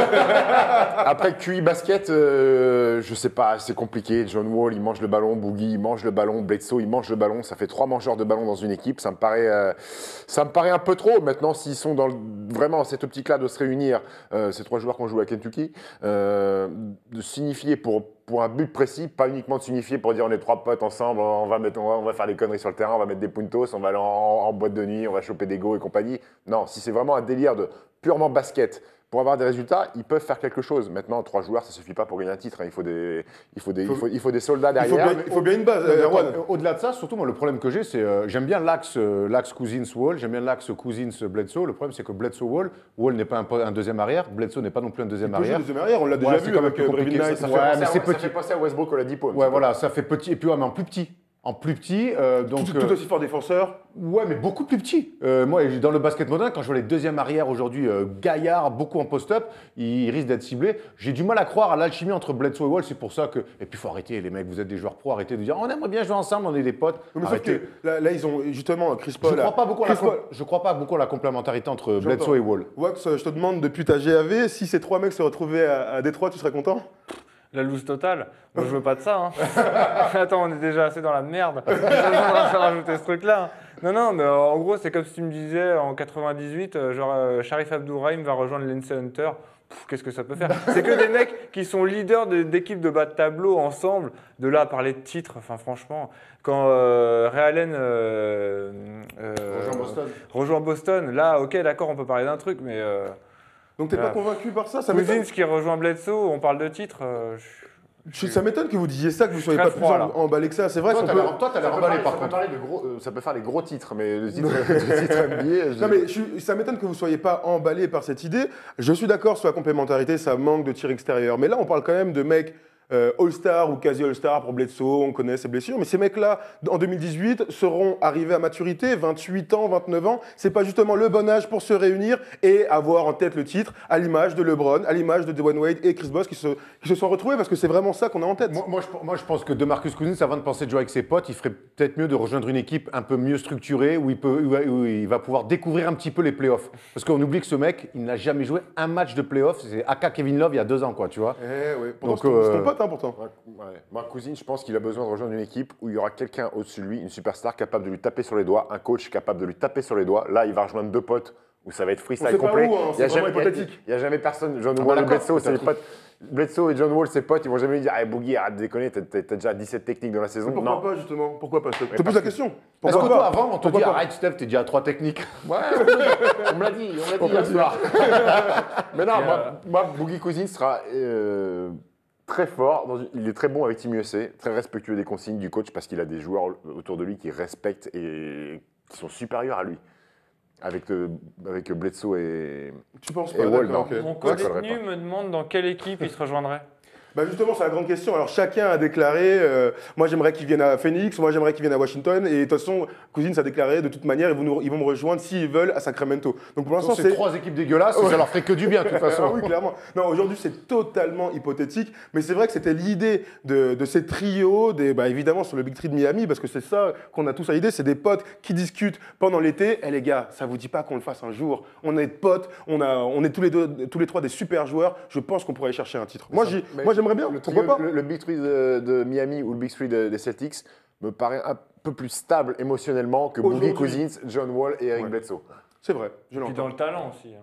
B: Après Q I basket, euh, je sais pas, c'est compliqué. John Wall, il mange le ballon, Boogie, il mange le ballon, Bledsoe, il mange le ballon. Ça fait trois mangeurs de ballon dans une équipe. Ça me paraît, euh, ça me paraît un peu trop. Maintenant, s'ils sont dans le- vraiment dans cette optique-là de se réunir, euh, ces trois joueurs qui ont joué à Kentucky, euh, de signifier pour pour un but précis, pas uniquement de signifier pour dire on est trois potes ensemble, on va, mettre, on va, on va faire des conneries sur le terrain, on va mettre des puntos, on va aller en, en boîte de nuit, on va choper des go et compagnie. Non, si c'est vraiment un délire de purement basket, pour avoir des résultats, ils peuvent faire quelque chose. Maintenant, trois joueurs, ça ne suffit pas pour gagner un titre. hein. Il, faut des, il, faut des, il, faut, il faut des soldats
C: Il faut,
B: derrière.
C: bien, il faut bien une base,
A: Euh,
C: euh,
A: attends,
C: Erwan.
A: euh, Au-delà de ça, surtout, moi, le problème que j'ai, c'est euh, j'aime bien l'axe euh, l'axe Cousins-Wall, j'aime bien l'axe Cousins-Bledsoe. Le problème, c'est que Bledsoe-Wall, Wall n'est pas un, po- un deuxième arrière, Bledsoe n'est pas non plus un deuxième
C: Il peut jouer
A: arrière.
C: deuxième arrière, on l'a déjà
A: Ouais,
C: vu
A: c'est quand même
C: avec
A: plus
C: euh, Brevin
A: compliqué,
C: Knight.
A: ça,
B: Ça,
A: Ouais,
B: fait,
A: mais
B: penser à-
A: c'est
B: ça
A: petit.
B: fait penser à Westbrook Oladipo. un petit
A: Ouais,
B: peu.
A: voilà, ça fait petit. Et puis, ouais, mais en plus petit. En plus petit, euh, donc.
C: Tout, tout
A: euh,
C: aussi fort défenseur.
A: Ouais, mais beaucoup plus petit. Euh, moi, dans le basket moderne, quand je vois les deuxièmes arrières aujourd'hui, euh, Gaillard, beaucoup en post-up, ils risquent d'être ciblés. J'ai du mal à croire à l'alchimie entre Bledsoe et Wall. C'est pour ça que. Et puis, il faut arrêter, les mecs, vous êtes des joueurs pro, arrêtez de dire on aimerait bien jouer ensemble, on est des potes.
C: Mais sauf
A: Arrêtez.
C: que là, là, ils ont justement Chris
A: Je
C: Paul.
A: ne crois, pas beaucoup à la
C: Chris Paul-
A: com- je crois pas beaucoup à la complémentarité entre
C: J'entends.
A: Bledsoe et Wall.
C: Wax, je te demande depuis ta G A V, si ces trois mecs se retrouvaient à, à Détroit, tu serais content?
D: La loose totale. Moi, je veux pas de ça. Hein. Attends, on est déjà assez dans la merde. On va faire rajouter ce truc-là. Non, non, mais euh, en gros, c'est comme si tu me disais en quatre-vingt-dix-huit, euh, genre euh, Sharif Abdourahim va rejoindre Lindsay Hunter. Pff, Qu'est-ce que ça peut faire? C'est que des mecs qui sont leaders de- d'équipes de bas de tableau ensemble. De là à parler de titre, enfin franchement, quand euh, Ray Allen euh, euh,
A: Rejoint Boston.
D: rejoint Boston, là, ok, d'accord, on peut parler d'un truc, mais euh,
C: Donc t'es
D: Ah.
C: pas convaincu par ça? Ça
D: Cousins
C: m'étonne
D: qui rejoint Bledsoe, on parle de titre. euh, je-
C: je- ça m'étonne que vous disiez ça, que vous ne soyez
D: très
C: pas plus
D: froid,
C: en-
D: là.
C: emballé que ça. C'est vrai,
A: Toi,
C: ça
A: t'as
C: peut-
A: l'air toi, t'as
B: Ça
A: l'air
B: peut
A: emballé
B: parler-
A: par
B: ça peut
A: contre.
B: parler de gros, euh, ça peut faire des gros titres, mais le titre, le titre N B A. je-
C: Non mais je suis- ça m'étonne que vous ne soyez pas emballé par cette idée. Je suis d'accord sur la complémentarité, ça manque de tir extérieur. Mais là, on parle quand même de mecs euh, All-Star ou quasi All-Star pour Bledsoe, on connaît ses blessures. Mais ces mecs-là, en deux mille dix-huit, seront arrivés à maturité, vingt-huit ans, vingt-neuf ans. C'est pas justement le bon âge pour se réunir et avoir en tête le titre, à l'image de LeBron, à l'image de Dwayne Wade et Chris Bosh qui se, qui se sont retrouvés parce que c'est vraiment ça qu'on a en tête.
A: Moi, moi, je, moi, je pense que DeMarcus Cousins, avant de penser de jouer avec ses potes, il ferait peut-être mieux de rejoindre une équipe un peu mieux structurée où il, peut, où, où il va pouvoir découvrir un petit peu les playoffs. Parce qu'on oublie que ce mec, il n'a jamais joué un match de playoffs. C'est aka Kevin Love il y a deux ans, quoi, tu vois.
C: Eh ouais, pourtant,
A: Donc,
C: c'est ton- c'est ton
A: euh,
C: pote, hein, pourtant.
B: Ouais, ouais. Moi, Cousins, je pense qu'il a besoin de rejoindre une équipe où il y aura quelqu'un au-dessus de lui, une superstar capable de lui taper sur les doigts, un coach capable de lui taper sur les doigts. Là, il va rejoindre deux potes où ça va être
C: On
B: freestyle
C: sait pas
B: complet.
C: où, hein,
B: Il y a
C: c'est vraiment
B: jamais- il y a-
C: hypothétique.
B: Il n'y a jamais personne. John
A: Ah bah
B: Wall et
A: d'accord,
B: Bledsoe, c'est les
A: peut-être.
B: potes. Bledsoe et John Wall, ses potes, ils vont jamais lui dire hey, Boogie, arrête de déconner, t'as t'as- t'as déjà dix-sept techniques dans la saison.
C: Pourquoi
B: Non.
C: pas, justement? Pourquoi pas? Je te
B: parce
C: pose la
B: que-
C: question.
A: Est-ce
C: Pourquoi
A: que toi,
C: pas?
A: avant, on te
C: Pourquoi
A: dit
C: pas
A: arrête, Steph, t'es déjà à trois techniques.
B: Ouais, on me l'a dit, on me l'a dit hier soir. Mais non,
D: Et,
B: moi,
D: euh,
B: moi, Boogie Cousins sera euh, très fort. Dans une- il est très bon avec Team U S A, très respectueux des consignes du coach parce qu'il a des joueurs autour de lui qui respectent et qui sont supérieurs à lui. Avec, euh, avec Bledsoe et.
C: Tu penses
B: Et
C: pas?
B: Wall,
C: D'accord,
B: non.
C: ok.
D: Mon
B: Ouais, ça
D: co-détenu
B: collerait
D: me demande dans quelle équipe il se rejoindrait.
C: Bah justement, c'est la grande question. Alors chacun a déclaré, euh, moi j'aimerais qu'il vienne à Phoenix, moi j'aimerais qu'il vienne à Washington, et de toute façon, Cousins a déclaré, de toute manière, ils vont, nous- ils vont me rejoindre s'ils veulent à Sacramento. Donc pour l'instant,
A: C'est
C: c'est...
A: trois équipes dégueulasses, ça leur ferait que du bien, de toute
C: Ah
A: façon.
C: oui, clairement. Non, aujourd'hui, c'est totalement hypothétique, mais c'est vrai que c'était l'idée de, de ces trios, des, bah, évidemment sur le Big Three de Miami, parce que c'est ça qu'on a tous à l'idée, c'est des potes qui discutent pendant l'été. Eh les gars, ça vous dit pas qu'on le fasse un jour? On est potes, on, a, on est tous les, deux, tous les trois des super joueurs, je pense qu'on pourrait aller chercher un titre. Moi, j'y-
B: Mais
C: moi j'aimerais bien,
B: Le,
C: pourquoi
B: trio-
C: pas?
B: le, le Big Three de, de Miami ou le Big Three de- des Celtics me paraît un peu plus stable émotionnellement que Boogie
C: Aujourd'hui.
B: Cousins, John Wall et Eric
C: Ouais.
B: Bledsoe.
C: C'est vrai, je
D: Et puis
C: l'entends.
D: dans le talent aussi. hein.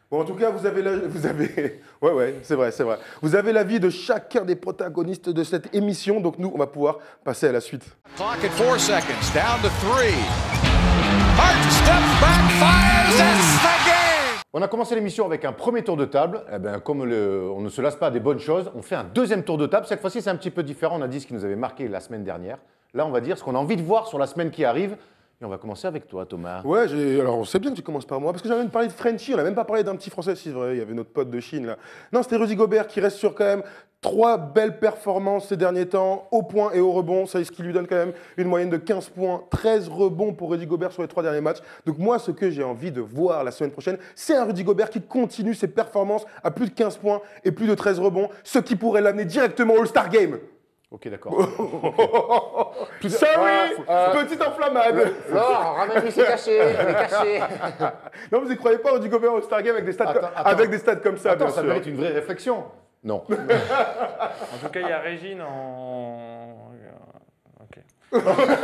C: Bon, en tout cas, vous avez, la, vous avez, ouais, ouais, c'est vrai, c'est vrai. Vous avez l'avis de chacun des protagonistes de cette émission, donc nous, on va pouvoir passer à la suite.
E: Clock at four seconds, down to three. Hart steps back, fires, it's the game!
A: On a commencé l'émission avec un premier tour de table. Eh ben, comme le, on ne se lasse pas des bonnes choses, on fait un deuxième tour de table. Cette fois-ci, c'est un petit peu différent. On a dit ce qui nous avait marqué la semaine dernière. Là, on va dire ce qu'on a envie de voir sur la semaine qui arrive. Et on va commencer avec toi, Thomas.
C: Ouais, j'ai- alors on sait bien que tu commences par moi, parce que j'avais même parlé de Frenchie, on n'a même pas parlé d'un petit Français, si c'est vrai, il y avait notre pote de Chine là. Non, c'était Rudy Gobert qui reste sur quand même trois belles performances ces derniers temps, au point et au rebond, ça, ce qui lui donne quand même une moyenne de quinze points, treize rebonds pour Rudy Gobert sur les trois derniers matchs. Donc moi, ce que j'ai envie de voir la semaine prochaine, c'est un Rudy Gobert qui continue ses performances à plus de quinze points et plus de treize rebonds, ce qui pourrait l'amener directement au All-Star Game.
A: Ok, d'accord.
C: Sorry,
B: Euh,
C: petite enflammade.
B: Non, ramène-lui, c'est caché, il est caché.
C: Non, vous n'y croyez pas, Rudy Gobert au All-Star Game avec des stats,
A: Attends,
C: comme,
A: attends.
C: avec des stats comme ça,
A: Attends,
C: bien
A: ça
C: sûr.
A: mérite une vraie réflexion. Non.
D: En tout cas, il y a Régine en. Ok.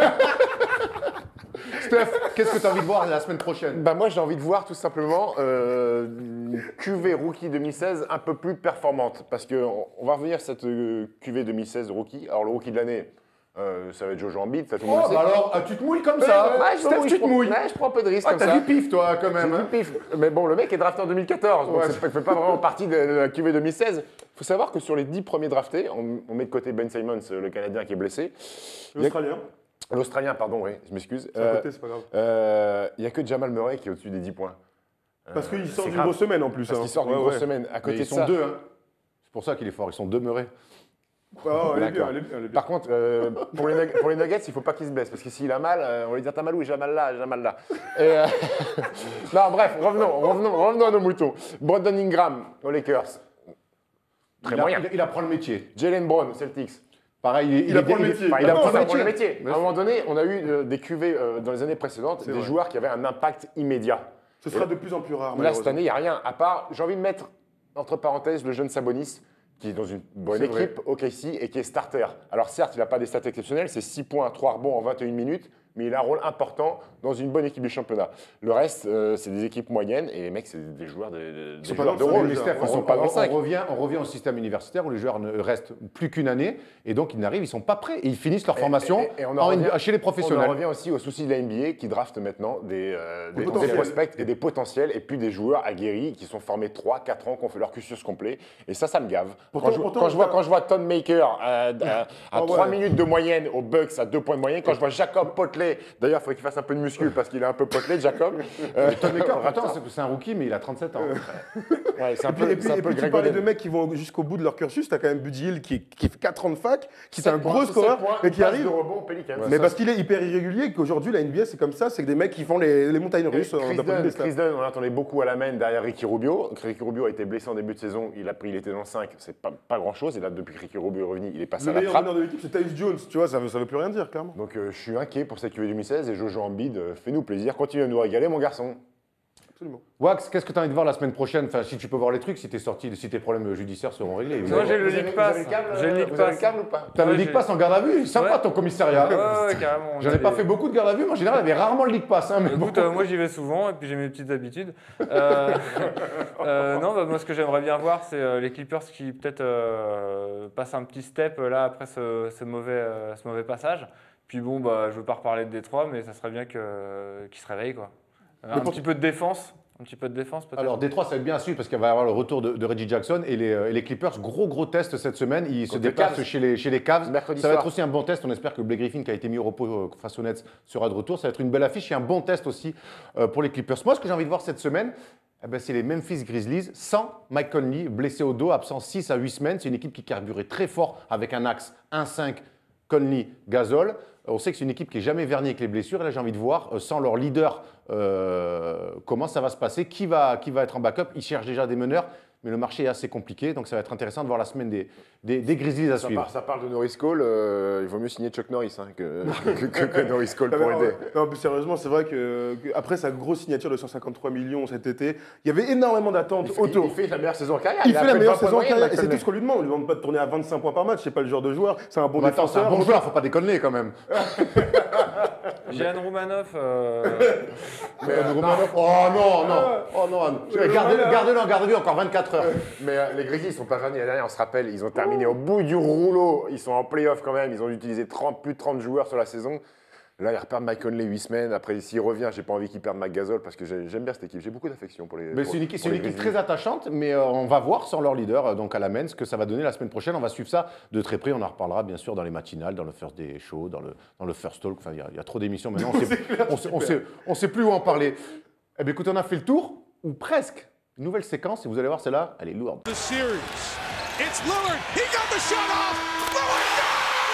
A: Steph, qu'est-ce que tu as envie de voir la semaine prochaine?
B: Bah moi j'ai envie de voir tout simplement euh, une Q V Rookie deux mille seize un peu plus performante parce qu'on on va revenir sur cette euh, Q V deux mille seize Rookie. Alors le Rookie de l'année, euh, ça va être Jojo Embiid, ça tout le monde
A: Oh,
B: le
A: bah
B: sait.
A: alors, ah, tu te mouilles comme ça.
B: Ouais, je
A: Steph,
B: mouille,
A: tu
B: je
A: te
B: prends-
A: mouilles.
B: ouais, je prends un peu de risque
A: Ah,
B: comme
A: t'as
B: ça.
A: du pif, toi, quand même.
B: J'ai
A: hein.
B: du pif. Mais bon, le mec est drafté en deux mille quatorze, donc
A: Ouais.
B: ça ne fait pas vraiment partie de la Q V deux mille seize. Il faut savoir que sur les dix premiers draftés, on, on met de côté Ben Simmons, le Canadien qui est blessé.
C: L'Australien,
B: L'Australien, pardon, oui, je m'excuse.
C: c'est à
B: Euh,
C: côté, c'est pas grave.
B: euh, Il n'y a que Jamal Murray qui est au-dessus des dix points.
C: Parce
B: Euh,
C: qu'il sort
B: c'est
C: d'une
B: grave.
C: grosse semaine en plus.
B: Parce
C: hein.
B: qu'il sort d'une
C: Ouais,
B: grosse
C: ouais.
B: semaine. À
A: Mais
B: côté
A: ils
B: de
A: sont
B: ça,
A: deux. Hein. C'est pour ça qu'il est fort. Ils sont demeurés.
C: Ah, elle est bien,
B: D'accord.
C: elle est bien, elle est bien.
B: Par contre, euh, pour, les nug- pour les Nuggets, il ne faut pas qu'il se blesse, parce que s'il a mal, euh, on va lui dire t'as mal où? J'ai mal là, j'ai mal là. Et, euh, non, bref, revenons, revenons, revenons à nos moutons. Brandon Ingram aux Lakers, très
A: il,
B: moyen.
A: a, il, il apprend le métier.
B: Jalen Brown aux Celtics.
A: Pareil, il,
C: Il apprend le
A: il-
C: métier.
B: Enfin, il
C: Ah
B: apprend
C: non, ça
B: apprend le
A: métier.
B: métier. À un moment donné, on a eu euh, des Q V euh, dans les années précédentes, des
C: vrai.
B: joueurs qui avaient un impact immédiat.
C: Ce sera de plus en plus rare.
B: Là, cette
C: malheureusement.
B: année, il n'y a rien, à part, j'ai envie de mettre, entre parenthèses, le jeune Sabonis, qui est dans une bonne
C: C'est vrai.
B: équipe, O K C, et qui est starter. Alors certes, il n'a pas des stats exceptionnels, c'est six points, trois rebonds en vingt et une minutes, mais il a un rôle important dans une bonne équipe du championnat. Le reste, euh, c'est des équipes moyennes, et les mecs, c'est des joueurs de, de, des
C: sont pas
B: joueurs
C: dans
B: de
C: le
B: rôle.
C: cinq,
A: Steph,
B: Ils
A: on,
B: sont pas dans le
A: on-
B: cinq.
A: on revient, on revient au système universitaire où les joueurs ne restent plus qu'une année et donc ils n'arrivent, ils sont pas prêts et ils finissent leur
B: Et-
A: formation
B: et- et on en
A: en-
B: revient-
A: chez les
B: On en
A: professionnels.
B: revient aussi au souci de la N B A qui draft maintenant des, euh, des,
C: potentiels.
B: des prospects et des potentiels et puis des joueurs aguerris qui sont formés trois quatre ans, qui ont fait leur cursus complet. Et ça, ça me gave.
C: Pourtant-
B: quand, je,
C: pourtant,
B: quand je vois,
C: t'as-
B: quand je vois Ton Maker euh, à, à
C: Ah ouais.
B: trois minutes de moyenne aux Bucks, à deux points de moyenne, quand je vois Jacob Potley, d'ailleurs, il faudrait qu'il fasse un peu de muscu parce qu'il est un peu potelé, Jacob. Euh,
A: Tom Maker, pourtant, c'est- c'est un rookie, mais il a trente-sept ans.
B: ouais, c'est un
C: Et puis,
B: peu,
C: et puis-
B: c'est un
C: et
B: peu
C: puis tu
B: Greg
C: parlais
B: Oden.
C: de mecs qui vont jusqu'au bout de leur cursus, t'as quand même Buddy Hield qui, qui fait quatre ans de fac, qui est un
B: sept
C: gros
B: points,
C: scoreur
B: sept points,
C: et
B: une
C: qui
B: passe
C: arrive.
B: de rebond aux Pelicans.
C: Mais parce qu'il est hyper irrégulier, qu'aujourd'hui la N B A c'est comme ça, c'est que des mecs qui font les, les montagnes
B: Et
C: russes. euh,
B: Chris
C: d'un point de vue
B: Dunn,
C: des stats.
B: Chris Dunn, on attendait beaucoup à la main derrière Ricky Rubio. Ricky Rubio a été blessé en début de saison, il a pris, il était dans le cinq, c'est pas, pas grand chose. Et là, depuis que Ricky Rubio est revenu, il est passé
C: Le
B: à la
C: meilleur
B: trappe.
C: meneur de l'équipe c'est Tyus Jones, tu vois, ça veut, ça veut plus rien dire clairement.
B: Donc euh, je suis inquiet pour cette Q V deux mille seize et Jojo Embiid, euh, fais-nous plaisir, continue à nous régaler mon garçon.
C: Absolument.
A: Wax, qu'est-ce que tu as envie de voir la semaine prochaine? Enfin, si tu peux voir les trucs, si, t'es sorti, si tes problèmes judiciaires seront réglés.
D: Moi,
A: évidemment.
D: j'ai le
B: Vous avez-
D: League
B: vous
D: Pass.
B: avez le câble,
D: J'ai le
B: euh,
D: League
B: vous avez le
D: Pass.
B: câble ou pas?
A: T'as le
D: Ouais,
A: League
D: j'ai-
A: Pass en garde à vue, sympa
D: Ouais.
A: ton commissariat.
D: Ouais, ouais, carrément. on
A: J'en
D: a
A: ai pas
D: des-
A: fait beaucoup de garde à vue, mais en général, il y avait rarement le League Pass. Hein, mais bon.
D: Écoute, euh, moi j'y vais souvent et puis j'ai mes petites habitudes. Euh, euh, non, bah, moi ce que j'aimerais bien voir, c'est euh, les Clippers qui peut-être euh, passent un petit step euh, là après ce, ce mauvais, euh, ce mauvais passage. Puis bon, bah, je veux pas reparler de Détroit, mais ça serait bien que- qu'ils se réveillent quoi. Un
C: pour-
D: petit peu de défense, un petit peu de défense peut-être.
A: Alors, Détroit, ça va être bien à suivre parce qu'il va y avoir le retour de, de Reggie Jackson et les, euh, et les Clippers. Gros, gros test cette semaine. Ils se
B: Contre les
A: déplacent
B: Cavs.
A: chez les, chez les Cavs.
B: Mercredi
A: ça va
B: soir.
A: être aussi un bon test. On espère que Blake Griffin, qui a été mis au repos euh, face aux Nets, sera de retour. Ça va être une belle affiche et un bon test aussi euh, pour les Clippers. Moi, ce que j'ai envie de voir cette semaine, eh ben, c'est les Memphis Grizzlies sans Mike Conley, blessé au dos, absent six à huit semaines. C'est une équipe qui carburait très fort avec un axe un cinq, Conley, Gasol. On sait que c'est une équipe qui n'est jamais vernie avec les blessures. Et là, j'ai envie de voir, euh, sans leur leader, euh, comment ça va se passer, qui va, qui va être en backup. Ils cherchent déjà des meneurs. mais le marché est assez compliqué, donc ça va être intéressant de voir la semaine des, des, des Grizzlies à
B: Ça,
A: suivre.
B: par- ça parle de Norris Cole, euh, il vaut mieux signer Chuck Norris hein, que, que, que- que Norris Cole
C: Non,
B: pour
C: mais,
B: l'aider.
C: non, plus sérieusement, c'est vrai que, que après sa grosse signature de cent cinquante-trois millions cet été, il y avait énormément d'attentes
B: Il fait,
C: autour.
B: il fait la meilleure saison en carrière.
C: Il
B: a
C: fait
B: à
C: la
B: peine
C: meilleure
B: vingt points
C: saison en
B: de
C: carrière et
B: moyenne,
C: c'est tout
B: McConley.
C: ce qu'on lui demande. On lui demande pas de tourner à vingt-cinq points par match, c'est pas le genre de joueur, c'est un bon
A: Bah, attends, c'est un
C: défenseur.
A: bon joueur, faut pas déconner quand même.
D: Gian Romanov, euh,
A: Mais, euh, Romanov- oh non, non, oh non, gardez-le, gardez-le, gardez-le encore vingt-quatre heures.
B: Mais euh, les Grizzlies, ils sont pas jeunes l'année dernière, on se rappelle, ils ont terminé au bout du rouleau. Ils sont en playoff quand même, ils ont utilisé trente, plus de trente joueurs sur la saison. Là, ils reperdent Mike Conley huit semaines. Après, s'il revient, j'ai pas envie qu'il perde McGasol parce que j'ai- j'aime bien cette équipe. J'ai beaucoup d'affection pour les.
A: Mais
B: pour-
A: c'est une équipe, c'est
B: pour
A: une
B: les
A: équipe
B: Grizzlies.
A: très attachante, mais euh, on va voir sans leur leader, euh, donc à la main, ce que ça va donner la semaine prochaine. On va suivre ça de très près. On en reparlera bien sûr dans les matinales, dans le First Day Show, dans le, dans le First Talk. Enfin, il y a- il y, a trop d'émissions maintenant. On sait, on sait, on sait- on sait plus où en parler. Eh bien, écoute, on a fait le tour, ou presque. Une nouvelle séquence, et vous allez voir, celle-là, elle est lourde.
E: The series. It's Lillard. He got the shot off. Lillard,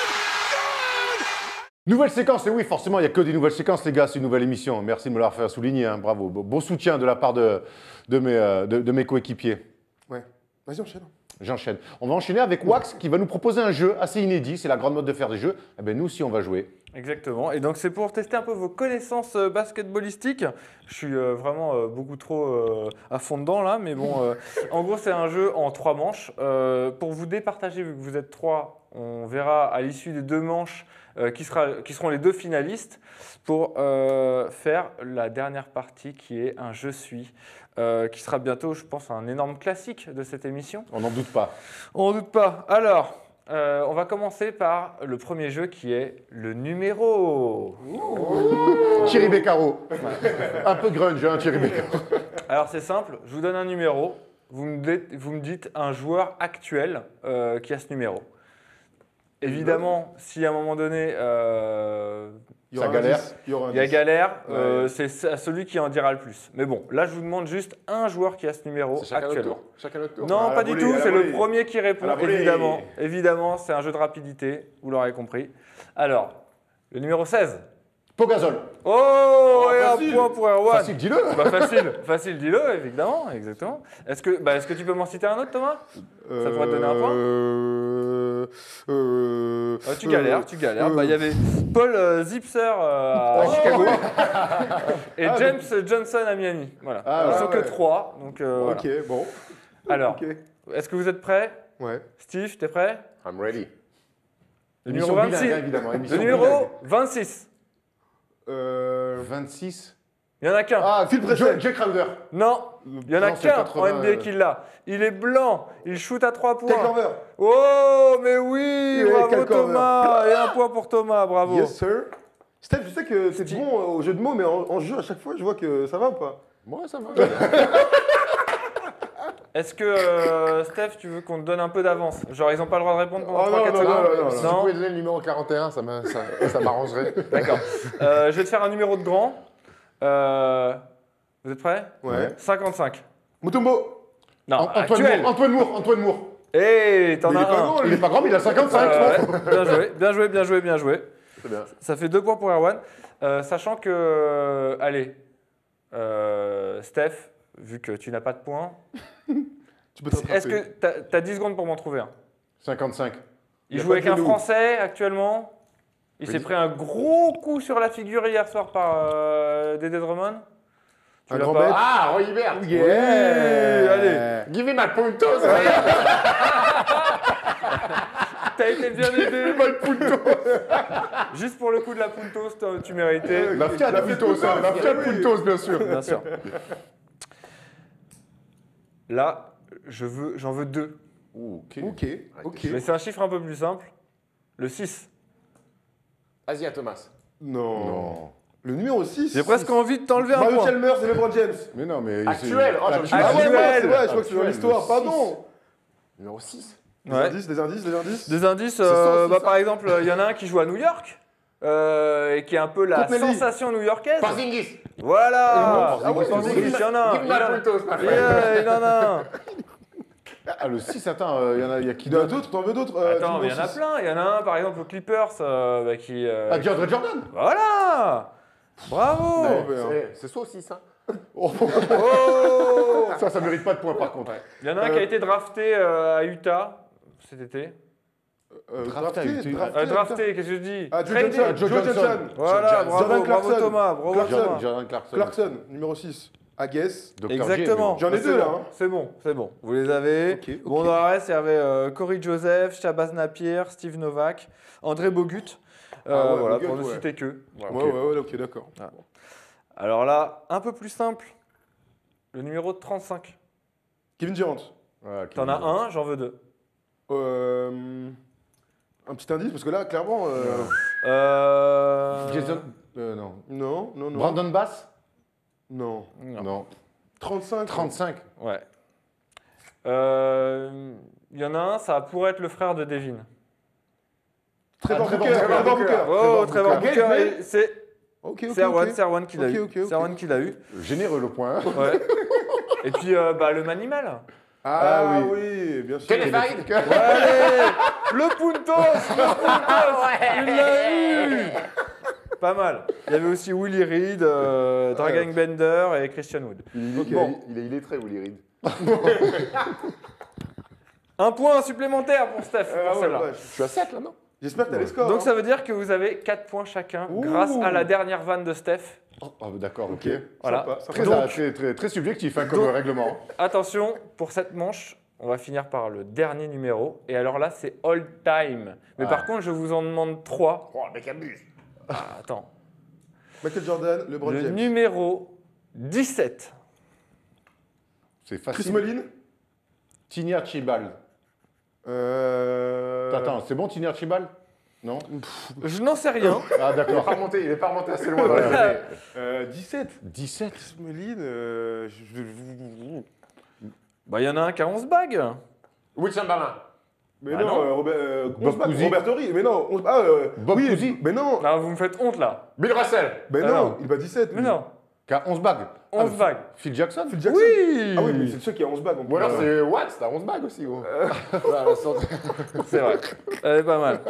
E: good!
A: Nouvelle séquence, et oui, forcément, il n'y a que des nouvelles séquences, les gars, c'est une nouvelle émission. Merci de me l'avoir fait souligner, hein, bravo. Beau, beau soutien de la part de, de mes, euh, de, de mes coéquipiers.
C: Ouais. Vas-y, enchaîne.
A: J'enchaîne. On va enchaîner avec Wax qui va nous proposer un jeu assez inédit. C'est la grande mode de faire des jeux. Eh bien, nous aussi, on va jouer.
D: Exactement. Et donc c'est pour tester un peu vos connaissances euh, basketballistiques. Je suis euh, vraiment euh, beaucoup trop euh, à fond dedans là, mais bon. euh, en gros, c'est un jeu en trois manches. Euh, pour vous départager, vu que vous êtes trois, on verra à l'issue des deux manches euh, qui, sera, qui seront les deux finalistes pour euh, faire la dernière partie qui est un Je suis, euh, qui sera bientôt, je pense, un énorme classique de cette émission.
A: On n'en doute pas.
D: On ne doute pas. Alors, euh, on va commencer par le premier jeu qui est le numéro.
A: Thierry Beccaro. Un peu grunge, hein, Thierry Beccaro.
D: Alors c'est simple, je vous donne un numéro, vous me dites, vous me dites un joueur actuel euh, qui a ce numéro. Évidemment, si à un moment donné euh,
C: Il y aura
A: Ça
C: un
A: galère.
C: dix, Il y aura un
D: il y a
C: dix.
D: galère, euh, c'est à celui qui en dira le plus. Mais bon, là je vous demande juste un joueur qui a ce numéro
B: C'est chacun notre
D: actuellement.
B: tour. Chacun notre tour.
D: Non,
C: À la
D: pas du
C: volée,
D: tout,
C: à la
D: c'est le
C: volée.
D: premier qui répond,
C: À la volée.
D: évidemment. Évidemment, c'est un jeu de rapidité, vous l'aurez compris. Alors, le numéro seize.
A: Pogazol.
D: Oh, et un
C: facile.
D: point pour Erwan.
A: Facile, dis-le.
D: Bah, facile, facile, dis-le, évidemment, exactement. Est-ce que, bah, est-ce que tu peux m'en citer un autre, Thomas? Ça pourrait te donner un point?
C: Euh, euh,
D: Euh, Tu galères, tu galères.
C: euh,
D: Bah, il y avait Paul euh, Zipser euh, à
A: Oh.
D: Chicago et
C: Ah,
D: James Johnson à Miami. Voilà.
A: Ah,
D: Ils
A: ouais,
D: sont
C: ouais.
D: que trois. Donc, euh, voilà.
C: Ok, bon.
D: Alors,
C: Ok.
D: est-ce que vous êtes prêts?
C: Ouais.
D: Steve, t'es prêt?
B: I'm ready.
D: Le
A: Émission
D: numéro
A: bilingue,
D: vingt-six.
A: hein, évidemment.
D: Le
A: émission
D: numéro
A: bilingue.
D: vingt-six.
C: Euh,
A: vingt-six.
D: Il n'y en a qu'un.
A: Ah,
C: Phil
A: Phil
C: Pressel.
A: Jack Crowder.
D: Non, il n'y en a
A: Non, c'est
D: qu'un en
A: quatre-vingts,
D: N B A
A: euh.
D: qui l'a. Il est blanc, il shoot à trois
C: Kyle
D: points.
C: Korver.
D: Oh, mais oui,
C: Ouais,
D: bravo
C: Kyle Korver.
D: Thomas. Et un point pour Thomas, bravo.
C: Yes, sir. Steph, je sais que c'est
D: Steve.
C: bon au jeu de mots, mais en, en jeu, à chaque fois, je vois que ça va ou pas?
B: Moi, ça va.
D: Est-ce que, euh, Steph, tu veux qu'on te donne un peu d'avance? Genre, ils n'ont pas le droit de répondre pendant
C: Oh,
D: trois
C: non,
D: quatre
C: non,
D: secondes?
C: non, non,
B: Si
C: non.
B: tu
D: Non.
B: pouvais donner le numéro quarante et un, ça m'a- ça ça m'arrangerait.
D: D'accord. Euh, je vais te faire un numéro de grand. Euh, vous êtes prêts?
C: Ouais.
D: cinquante-cinq.
C: Mutombo.
D: Non,
A: An- Antoine
D: actuel.
A: Moore. Antoine Moore. Antoine Moore.
D: Hey, t'en
C: Mais il
D: as
C: est pas
D: un.
C: grand,
A: Il
C: lui.
A: est pas grand, mais il a cinquante-cinq.
D: Euh,
A: je pense.
D: ouais, bien joué, bien joué, bien joué, bien joué.
B: C'est bien.
D: Ça fait deux points pour Erwan. Euh, sachant que, euh, allez, euh, Steph, vu que tu n'as pas de points,
C: Tu peux te rattraper.
D: est-ce que tu as dix secondes pour m'en trouver un?
A: cinquante-cinq.
D: Il
C: Y a
D: joue
C: pas
D: avec
C: de
D: un
C: genou.
D: Français actuellement. Il s'est
B: Vas-y.
D: pris un gros coup sur la figure hier soir par euh, Dédé Drummond. Tu
C: Un
D: l'as
C: grand
D: pas?
C: bête.
B: Ah, Roy Hibbert.
C: Yeah.
D: Oui, allez.
B: Give me my puntos.
D: T'as été bien aidé. Juste pour le coup de la Puntos, toi, tu méritais.
A: La Fiat Puntos. hein, La Fiat Puntos, bien sûr.
D: Bien sûr. Là, je veux, j'en veux deux.
A: Ok.
C: Ok, ok.
D: Mais c'est un chiffre un peu plus simple. Le six.
B: Vas-y, à Thomas.
C: Non.
A: Non.
C: Le numéro six.
D: J'ai presque envie de t'enlever un
C: Mario
D: point.
C: Chalmers et LeBron James.
A: Mais non, mais.
B: Actuel. Oh, j'en-
C: Ah ouais,
D: Actuel.
C: ouais, c'est vrai, je crois que c'est dans
A: Actuel,
C: l'histoire.
A: le
C: Pardon.
B: Numéro six.
C: Des
D: Ouais.
C: indices, des indices, des indices.
D: Des indices,
C: ça,
D: euh,
C: c'est
D: bah,
C: ça.
D: par exemple, il y en a un qui joue à New York euh, et qui est un peu la
C: Courtney Lee.
D: sensation new-yorkaise.
B: Porzingis.
D: Voilà.
A: Ah ouais,
D: Porzingis,
A: Porzingis.
D: il y en a un.
B: Give
D: Il
B: me
D: y en
B: my
D: a un.
B: puntos, my friend.
D: Yeah, il en a un.
A: Ah, le six, attends, euh, il y en a, il y a qui
C: Il y en a
A: d'autre?
C: d'autres, t'en veux d'autres euh,
D: Attends,
C: du
D: mais il y en a
C: numéro six.
D: plein. Il y en a un, par exemple, aux Clippers euh, bah, qui. euh,
A: Ah, DeAndre Jordan.
D: Voilà. Bravo.
C: Ouais, ouais, hein.
B: C'est- C'est ça aussi, ça.
A: Oh.
D: Oh
A: Ça, ça mérite pas de points par contre.
D: Il y en a un qui a été drafté euh, à Utah cet été.
C: Euh,
A: Drafté,
C: drafté,
A: tu-
C: drafté,
D: Euh, drafté, qu'est-ce que je dis
C: Ah, Joe
D: Tradé.
C: Johnson.
A: Joe
C: Joe
A: Johnson.
C: Johnson.
D: Voilà,
A: Jordan
D: bravo, bravo
C: Clarkson.
D: Thomas, bravo
C: Clarkson.
D: Thomas.
A: Jordan Clarkson.
C: Clarkson, numéro six. I guess.
A: docteur J,
D: Exactement.
C: J'en ai
D: C'est
C: deux, là,
D: bon,
C: hein.
D: C'est bon, c'est bon. Vous les avez.
C: Ok, ok.
D: Bon, dans le reste, il y avait euh, Corey Joseph, Shabazz Napier, Steve Novak, André Bogut. Euh,
C: Ah ouais,
D: voilà,
C: Bogut,
D: pour ne
C: ouais.
D: citer que. Voilà.
C: Ouais, ouais, ouais, ok, d'accord.
D: Alors là, un peu plus simple. Le numéro trente-cinq.
C: Kevin Durant.
A: Ouais, ok.
D: T'en as un, j'en veux deux.
C: Euh, un petit indice, parce que là, clairement. euh,
D: Euh...
A: Jason. euh, non.
C: Non, non, non.
A: Brandon Bass.
C: Non.
D: Non.
A: Non.
C: trente-cinq.
A: trente-cinq.
D: Ouais. Euh, Il y en a un, ça pourrait être le frère de Devin.
C: Trevor
A: Ah, Trevor
C: Booker.
A: Booker.
C: Trevor Booker.
D: Oh,
A: Trevor
D: Trevor
A: Booker.
D: Booker,
C: Mais-
D: et c'est
C: Ok, ok.
D: c'est Erwan,
C: ok.
D: c'est Erwan qui l'a
C: Ok,
D: eu.
C: ok, ok.
D: C'est Erwan qui l'a eu.
A: Généreux le point. hein.
D: Ouais. Et puis, euh, bah, le Manimal.
C: Ah,
A: Ah
C: oui. bien sûr.
B: Quel est Farid
D: Allez, le Puntos, le Puntos, il l'a eu. Pas mal. Il y avait aussi Willie Reed, euh, Dragan Bender et Christian Wood.
B: Il, il,
C: Bon.
B: il, est, il est très Willy Reed.
D: Un point supplémentaire pour Steph
C: Ah
D: pour
C: ouais,
D: celle-là.
C: ouais.
B: Je suis à sept là, non?
C: J'espère que t'as les scores.
D: Donc
C: hein.
D: ça veut dire que vous avez quatre points chacun
C: Ouh.
D: grâce à la dernière vanne de Steph.
A: Oh, d'accord, ok.
D: Voilà.
C: Sympa, sympa.
A: Très,
D: Donc-
A: très, très, très subjectif hein, comme
D: Donc-
A: règlement.
D: Attention, pour cette manche, on va finir par le dernier numéro. Et alors là, c'est all time. Mais
A: Ah.
D: par contre, je vous en demande trois.
B: Oh, le mec abuse.
D: Ah, attends.
C: Michael Jordan, LeBron
D: Le
C: James.
D: numéro dix-sept.
A: C'est
C: Chris
A: facile.
C: Mullin.
A: Tiny Archibald.
C: Euh...
A: Attends, c'est bon Tiny Archibald? Non?
D: Je n'en sais rien.
A: Ah
B: Il n'est
A: d'accord.
B: pas remonté, il est pas remonté assez loin. dans
A: Ouais.
B: les années.
C: Euh, dix-sept.
A: dix-sept.
C: Chris Mullin. Euh... je- je-
D: Bah, il y en a un qui a onze bagues.
B: Will Chamberlain.
C: Mais
D: Ah
C: non,
D: non.
C: euh, Robert, euh,
A: Bob
C: onze bacs,
A: Cousy.
C: Robert Horry. Mais non. onze- Ah, euh,
A: Bob
C: oui,
A: Cousy.
C: Mais non.
D: Là, vous me faites honte là.
B: Bill Russell.
C: Mais
D: Ah
C: non,
D: non.
C: il va dix-sept.
D: Mais non.
A: Qui a onze bagues.
D: onze
A: Ah,
D: bagues.
A: Phil Jackson?
C: Phil Jackson.
D: Oui.
C: Ah oui, mais c'est le seul qui a onze bagues. en
B: Ou
C: plus.
B: alors
C: Euh,
B: c'est Watts, t'as onze bagues aussi, gros.
A: Voilà, sans-
D: C'est vrai. Elle est pas mal.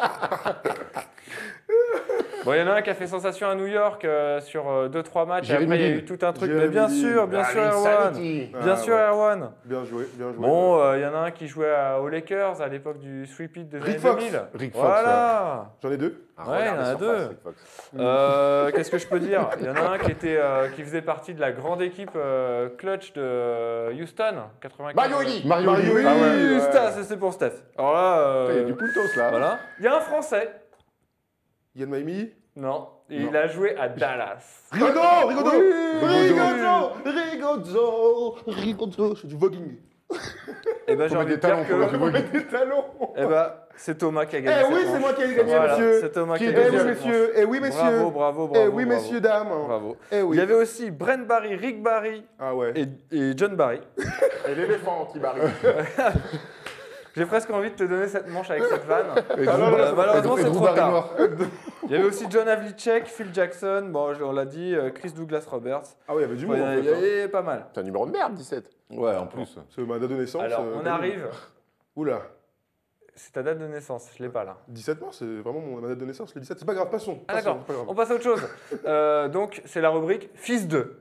D: Bon, il y en a un qui a fait sensation à New York euh, sur deux trois matchs. Et
A: Jeremy
D: après, il y a
A: Lin.
D: eu tout un truc.
C: Jeremy
D: Mais bien
C: Lin.
D: sûr, bien
B: Ah,
D: sûr, Erwan.
B: l'Insanity.
D: Bien
C: Ah,
D: sûr,
C: ouais.
D: Erwan.
C: Bien joué, bien joué.
D: Bon, euh, il y en a un qui jouait à- aux Lakers à l'époque du three-peat des
C: Rick
D: années
C: Fox.
D: deux mille.
A: Rick Fox,
D: Voilà.
C: J'en ai deux.
B: Ah,
D: Ouais,
B: regarde
D: il y en a
B: les
D: deux.
B: surfaces, Rick Fox.
D: Euh, Qu'est-ce que je peux dire? Il y en a un qui, était, euh, qui faisait partie de la grande équipe euh, clutch de Houston, quatre-vingt-quinze.
B: Mario Ely.
A: Mario
C: Mario
A: Ely.
C: Ely.
A: Ah ouais.
C: ouais.
D: Steph, c'est- c'est pour Steph. Alors là, euh,
A: Il y a du Puntos là.
D: voilà. Il y a un Français.
C: Yann Maimi.
D: Non, et
A: Non.
D: il a joué à Dallas.
C: Rigaudot, Rigaudot.
D: Oui.
C: Rigaudot, Rigaudot, Rigaudot. Je fais du voguing.
D: Et ben j'ai
A: Faut mettre
D: envie de
A: des talons,
D: dire
A: faut mettre
D: que
A: du voguing.
C: Des talons.
D: eh ben, c'est Thomas qui a gagné.
C: Eh
D: cette
C: oui, c'est
D: manche.
C: moi qui ai gagné,
D: Voilà,
C: monsieur.
D: c'est Thomas qui,
A: Qui
D: a
A: est
C: Eh
D: gagné.
C: oui,
D: cette
C: messieurs. Eh oui,
D: manche.
C: messieurs.
D: Bravo, bravo, bravo.
C: Eh oui,
D: bravo.
C: messieurs, dames.
D: Bravo.
C: Eh oui.
D: Il y avait aussi Brent Barry, Rick Barry
C: Ah ouais.
D: et, et John Barry.
B: Et l'éléphant anti-Barry.
D: J'ai presque envie de te donner cette manche avec cette vanne.
A: Et
C: Ah,
A: Drew-
C: là, là,
D: Euh, malheureusement,
A: et
D: c'est
A: Drew
D: trop tard.
A: Barrymore.
D: Il y avait aussi John Havlicek, Phil Jackson, bon, on l'a dit, euh, Chris Douglas Roberts.
C: Ah ouais, il y avait du
D: Enfin,
C: monde en
D: il y
C: fait. hein.
D: avait pas mal.
B: C'est un numéro de merde, dix-sept.
A: Ouais, en plus.
C: C'est ma date de naissance.
D: Alors,
C: euh,
D: on
C: gagnée.
D: arrive.
C: Oula.
D: C'est ta date de naissance, je l'ai pas là.
C: dix-sept mars, c'est vraiment mon, ma date de naissance, le dix-sept. C'est pas grave, passons.
D: Ah
C: passons,
D: d'accord,
C: c'est pas grave.
D: on passe à autre chose. Euh, donc, c'est la rubrique Fils de.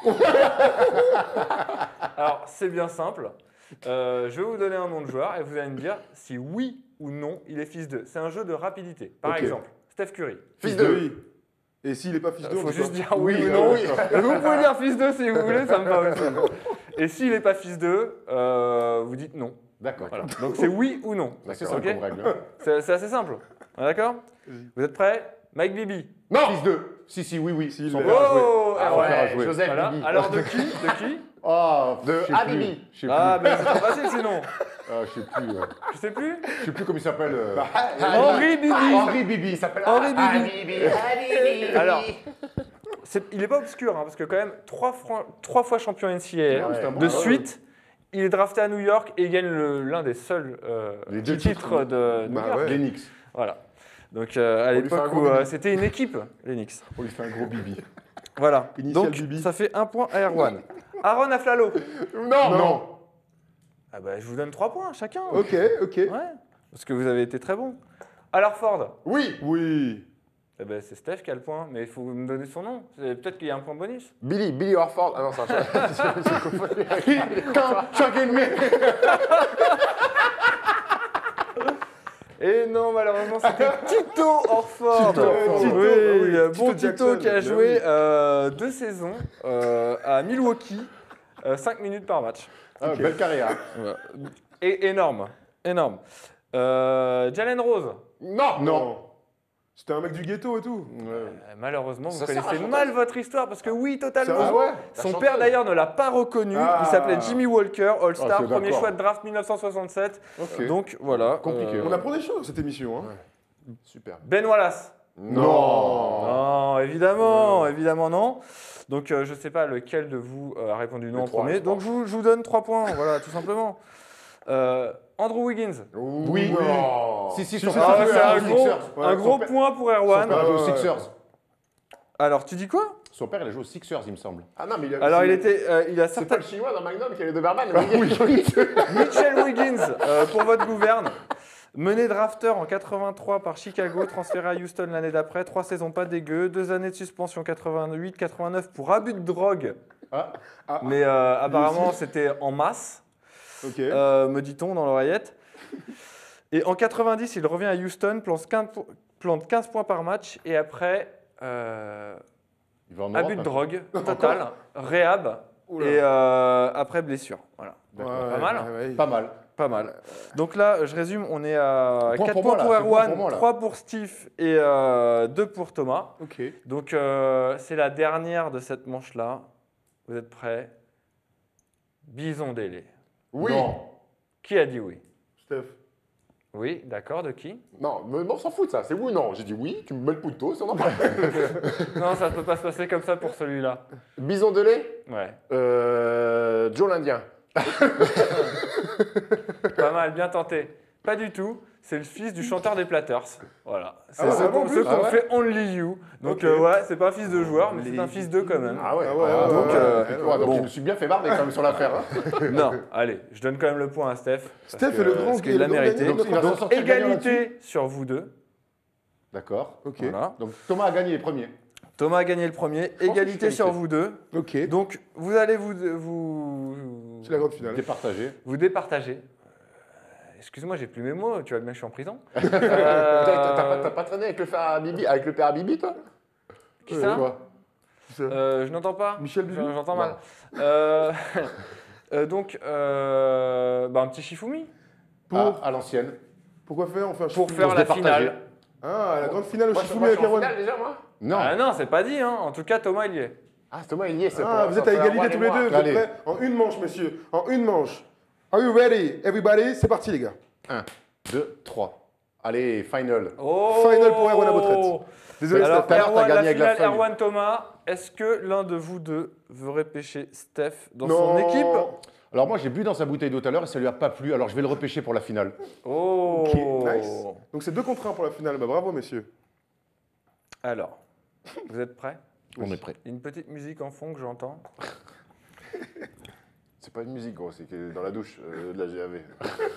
D: Alors, c'est bien simple. Euh, je vais vous donner un nom de joueur et vous allez me dire si oui ou non il est fils de. C'est un jeu de rapidité. Par
C: Ok.
D: exemple, Steph Curry.
B: Fils
C: Fils
B: de.
C: de oui. Et s'il est pas fils de,
D: Il
C: on
D: faut
C: dit
D: juste
C: quoi
D: dire oui,
C: Oui,
D: ou
C: euh,
D: non.
C: oui.
D: Vous pouvez dire fils de si vous voulez, ça me va aussi. Et s'il n'est pas fils de, euh, vous dites non.
A: D'accord.
D: Voilà. Donc c'est oui ou non.
A: C'est
B: D'accord.
A: ça
D: Ok.
A: comme règle. hein.
D: C'est c'est assez simple. Ah, d'accord? Vous êtes prêts? Mike Bibby.
B: Non.
A: Fils de. Si, si, oui, oui.
C: S'il
A: Son
C: l'est.
A: père a joué.
D: Oh,
B: Ah
D: ah ouais.
A: Son père a joué.
B: Joseph
D: Voilà.
B: Bibi.
D: Alors de qui? De qui?
A: Ah,
B: De
A: je sais
B: Habibi.
A: plus. Je sais plus.
D: Ah, mais c'est trop facile sinon.
A: Ah, je sais plus. euh.
D: Je sais plus.
A: Je sais plus comment il s'appelle. euh.
D: Henri Bibi.
A: Henri Bibi.
B: Il s'appelle
D: Henri Bibi.
B: Habibi. Habibi.
D: Alors, c'est- il n'est pas obscur, hein, parce que quand même, trois fois, trois fois champion N C A A
B: Ouais,
A: c'est un bon
D: de
A: joueur.
D: suite, il est drafté à New York et il gagne le- l'un des seuls euh,
A: Les deux
D: titres
A: titres.
D: de New
C: Bah
D: York.
C: ouais.
A: Les Knicks.
D: Voilà. Donc euh, à
B: On lui fait un
D: l'époque
B: gros
D: où euh,
B: bibi.
D: c'était une équipe, les Knicks.
A: On lui fait un gros Bibi.
D: Voilà.
C: Initial
D: Donc
C: Bibi.
D: ça fait un point à Erwan. Aaron Aflalo.
B: Non.
C: Non.
D: Ah bah, je vous donne trois points chacun.
C: Ok, ok.
D: Ouais. Parce que vous avez été très bon. Alors Ford.
B: Oui.
C: Oui.
D: Eh ben, c'est Steph qui a le point, mais il faut me donner son nom. C'est- Peut-être qu'il y a un point bonus.
B: Billy, Billy Orford. Ah non, c'est un
A: Quand Chuck me.
D: Et non, malheureusement, c'était Tito Orford.
A: Tito Orford.
D: Oui,
C: Tito, oui,
D: euh,
C: Tito
D: bon Tito
C: Jackson,
D: qui a
C: bien
D: joué
C: oui.
D: euh, deux saisons euh, à Milwaukee, euh, cinq minutes par match.
A: Ah, belle carrière.
D: Et énorme, énorme. Euh, Jalen Rose.
B: Non,
A: Non.
C: C'était un mec du ghetto et tout.
D: Euh, malheureusement, vous
B: Ça sert à
D: connaissez
B: chanter.
D: mal votre histoire parce que oui, totalement.
C: Ah ouais
B: La
D: Son
B: chanteuse.
D: père d'ailleurs ne l'a pas reconnu.
C: Ah.
D: Il s'appelait Jimmy Walker, All-Star,
A: Ah, c'est
D: premier
A: d'accord.
D: choix de draft mille neuf cent soixante-sept.
A: Ok.
D: Donc voilà.
A: Compliqué,
D: euh,
C: On apprend des choses dans cette émission. Hein.
B: Super.
D: Ben Wallace.
A: Non.
D: Non, évidemment, évidemment non. Donc euh, je ne sais pas lequel de vous euh, a répondu non
B: Le
D: en
B: trois,
D: premier.
B: je crois.
D: Donc je vous, je vous donne trois points, voilà, tout simplement. Euh, Andrew Wiggins.
A: Oui.
B: Non.
A: Si, si,
C: Si,
A: son
C: si,
A: père
D: Ah,
A: a joué
D: c'est un
A: aux
D: gros,
A: Sixers.
D: un
A: Ouais,
D: gros
A: son père-
D: point pour
A: Son
D: Erwan.
A: père a joué aux
C: Ouais, ouais.
A: Sixers.
D: Alors tu dis quoi?
A: Son père, il a joué aux Sixers, il me semble.
B: Ah non, mais il a.
D: Alors
B: c'est-
D: il était, euh, il a
B: C'est pas
D: certainement
B: le chinois dans Magnum qui est les Doberman.
D: Mitchell Wiggins euh, pour votre gouverne. Mené drafteur en quatre-vingt-trois par Chicago, transféré à Houston l'année d'après, trois saisons pas dégueu, deux années de suspension quatre-vingt-huit quatre-vingt-neuf pour abus de drogue.
A: Ah.
C: Ah.
D: Mais euh, apparemment c'était en masse,
C: Ok.
D: euh, me dit-on dans l'oreillette. Et en quatre-vingt-dix, il revient à Houston, plante quinze, po- plante quinze points par match et après euh,
A: Il va en
D: abus de
A: Europe,
D: drogue total, réhab
C: Oula.
D: et euh, après blessure. Voilà.
C: Ouais,
D: pas mal, hein.
C: ouais, ouais.
A: Pas mal.
D: Pas mal. Donc là, je résume, on est à
A: Point
D: quatre
A: pour
D: points
A: moi,
D: pour
A: là, c'est point
D: Erwan,
A: pour moi, là.
D: trois pour Steve et euh, deux pour Thomas.
C: Ok.
D: Donc euh, c'est la dernière de cette manche-là. Vous êtes prêts? Bison Délé.
B: Oui.
A: Non.
D: Qui a dit oui?
C: Steph.
D: Oui, d'accord, de qui?
B: Non, mais on s'en fout de ça. C'est oui ou non. J'ai dit oui, tu me mets le pouto, si on en parle.
D: Non, ça ne peut pas se passer comme ça pour celui-là.
B: Bison de lait
D: Ouais.
B: euh, Joe l'Indien.
D: Pas mal, bien tenté. Pas du tout. C'est le fils du chanteur des Platters. Voilà. C'est
C: Ah ouais,
D: ceux
C: vraiment,
D: qu'on
C: en plus
D: ceux qu'on
A: Ah ouais
D: fait Only You. Donc
C: Ok.
D: euh, ouais, c'est pas un fils de joueur, mais c'est
C: Only
D: un fils d'eux quand même.
B: Ah ouais.
C: Ah ouais,
B: Ah,
C: ouais,
D: donc,
C: ouais,
D: euh,
C: ouais,
A: Ouais,
C: ouais.
A: donc
D: Bon.
A: je me suis bien fait barder quand même sur l'affaire. hein.
D: Non, allez, je donne quand même le point à Steph. parce
C: Steph
D: que-
C: est le grand
D: parce qu'il
C: le
D: l'a
C: grand
D: mérité.
C: gagnant de
A: Donc, il va
C: notre
A: s'en sortir gagnant là-dessus.
D: Égalité sur vous deux.
A: D'accord.
C: Ok.
D: Voilà.
A: Donc Thomas a gagné les premiers.
D: Thomas a gagné le premier.
A: que je suis
D: Égalité
A: qualifié.
D: sur vous deux.
C: Ok.
D: Donc, vous allez vous, vous,
C: C'est la grande finale.
A: Départagé.
D: vous départager. Euh, Excuse-moi, j'ai plus mes mots. Tu vois bien que je suis en prison.
B: T'as
D: Euh,
B: t'as pas, t'as pas traîné avec le, frère à Bibi, avec le père à Bibi, toi
D: Qui ça
A: Quoi?
D: Euh, Je n'entends pas.
C: Michel Bibi
D: J'en- J'entends
B: Non.
D: mal. Euh, euh, donc, euh, bah, un petit Shifumi
C: Pour,
A: Ah, à l'ancienne.
C: Pourquoi faire On fait un
D: pour
C: Shifumi.
D: faire
A: se
D: la
A: départager.
D: finale.
C: Ah, la grande finale au
B: Moi, je
C: Shifumi
B: moi, je
C: avec
B: suis en
C: Erwan.
B: finale déjà, moi
A: Non.
D: Ah non, c'est pas dit. Hein. En tout cas, Thomas, il y est.
B: Ah, Thomas, il y est. c'est
C: Ah,
B: pour-
C: vous êtes
B: c'est
C: à
B: pour
C: égalité
B: Erwan
C: tous
B: et
C: les
B: moi.
C: deux, vous
A: Allez.
C: êtes prêts? En une manche, messieurs. En une manche. Are you ready, everybody? C'est parti, les gars.
A: un, deux, trois. Allez, final.
D: Oh
C: Final pour Erwan à votre tête. Désolé,
D: Alors,
A: Steph, tout à l'heure, t'as
D: Erwan,
A: gagné
D: la
A: avec la
D: finale,
A: feuille.
D: Erwan, Thomas, est-ce que l'un de vous deux veut repêcher Steph dans
C: Non.
D: son équipe?
A: Alors moi j'ai bu dans sa bouteille d'eau tout à l'heure et ça lui a pas plu, alors je vais le repêcher pour la finale.
D: Oh
C: Ok, nice. Donc c'est deux contre un pour la finale. Bah, bravo, messieurs.
D: Alors, vous êtes prêts?
A: On est prêt.
D: Une petite musique en fond que j'entends.
B: C'est pas une musique, gros, c'est que dans la douche euh, de la G A V.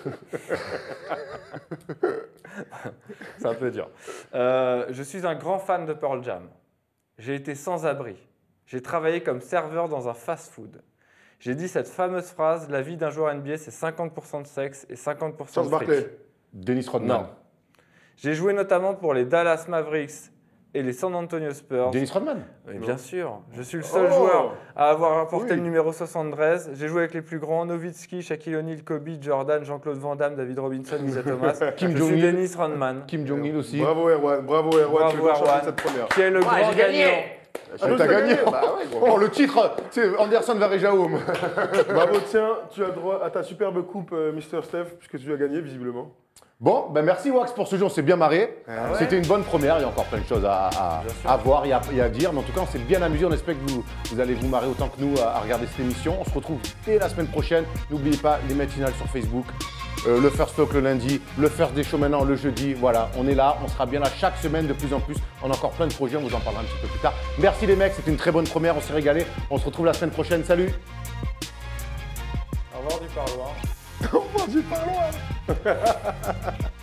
D: C'est un peu dur. Euh, je suis un grand fan de Pearl Jam. J'ai été sans abri. J'ai travaillé comme serveur dans un fast-food. J'ai dit cette fameuse phrase, la vie d'un joueur N B A, c'est cinquante pour cent de sexe et cinquante pour cent
C: Charles
D: de fric.
C: Barkley.
A: Dennis Rodman.
D: Non. J'ai joué notamment pour les Dallas Mavericks et les San Antonio Spurs.
A: Dennis Rodman.
D: Oui, bien sûr. Je suis le seul
C: Oh.
D: joueur à avoir apporté
C: Oui.
D: le numéro soixante-treize. J'ai joué avec les plus grands, Nowitzki, Shaquille O'Neal, Kobe, Jordan, Jean-Claude Van Damme, David Robinson, Isaiah Thomas.
A: Kim
D: Je suis
A: Jong-il.
D: Dennis Rodman,
A: Kim Jong-il aussi.
C: Bravo, Erwan. Bravo, Erwan.
D: Bravo,
C: Tu es le champion
D: Erwan.
C: de cette première.
D: qui est le
B: Ouais,
D: grand
B: j'ai gagné.
D: gagnant.
A: Ah, t'as gagné.
B: Bah ouais, gros.
A: Oh le titre, c'est Anderson Varejao.
C: Bravo, tiens, tu as le droit à ta superbe coupe, euh, mister Steph, puisque tu as gagné, visiblement.
A: Bon, ben merci Wax pour ce jeu, on s'est bien marré.
C: Ah
D: ouais.
A: C'était une bonne première, il y a encore plein de choses à, à-
D: Bien sûr.
A: à voir et à, et à dire. Mais en tout cas, on s'est bien amusé, on espère que vous, vous allez vous marrer autant que nous à, à regarder cette émission. On se retrouve dès la semaine prochaine. N'oubliez pas les matinales sur Facebook, euh, le First Talk le lundi, le First Day Show maintenant le jeudi. Voilà, on est là, on sera bien là chaque semaine de plus en plus. On a encore plein de projets, on vous en parlera un petit peu plus tard. Merci les mecs, c'était une très bonne première, on s'est régalé. On se retrouve la semaine prochaine, salut.
D: Au revoir du parloir.
C: Au revoir du parloir.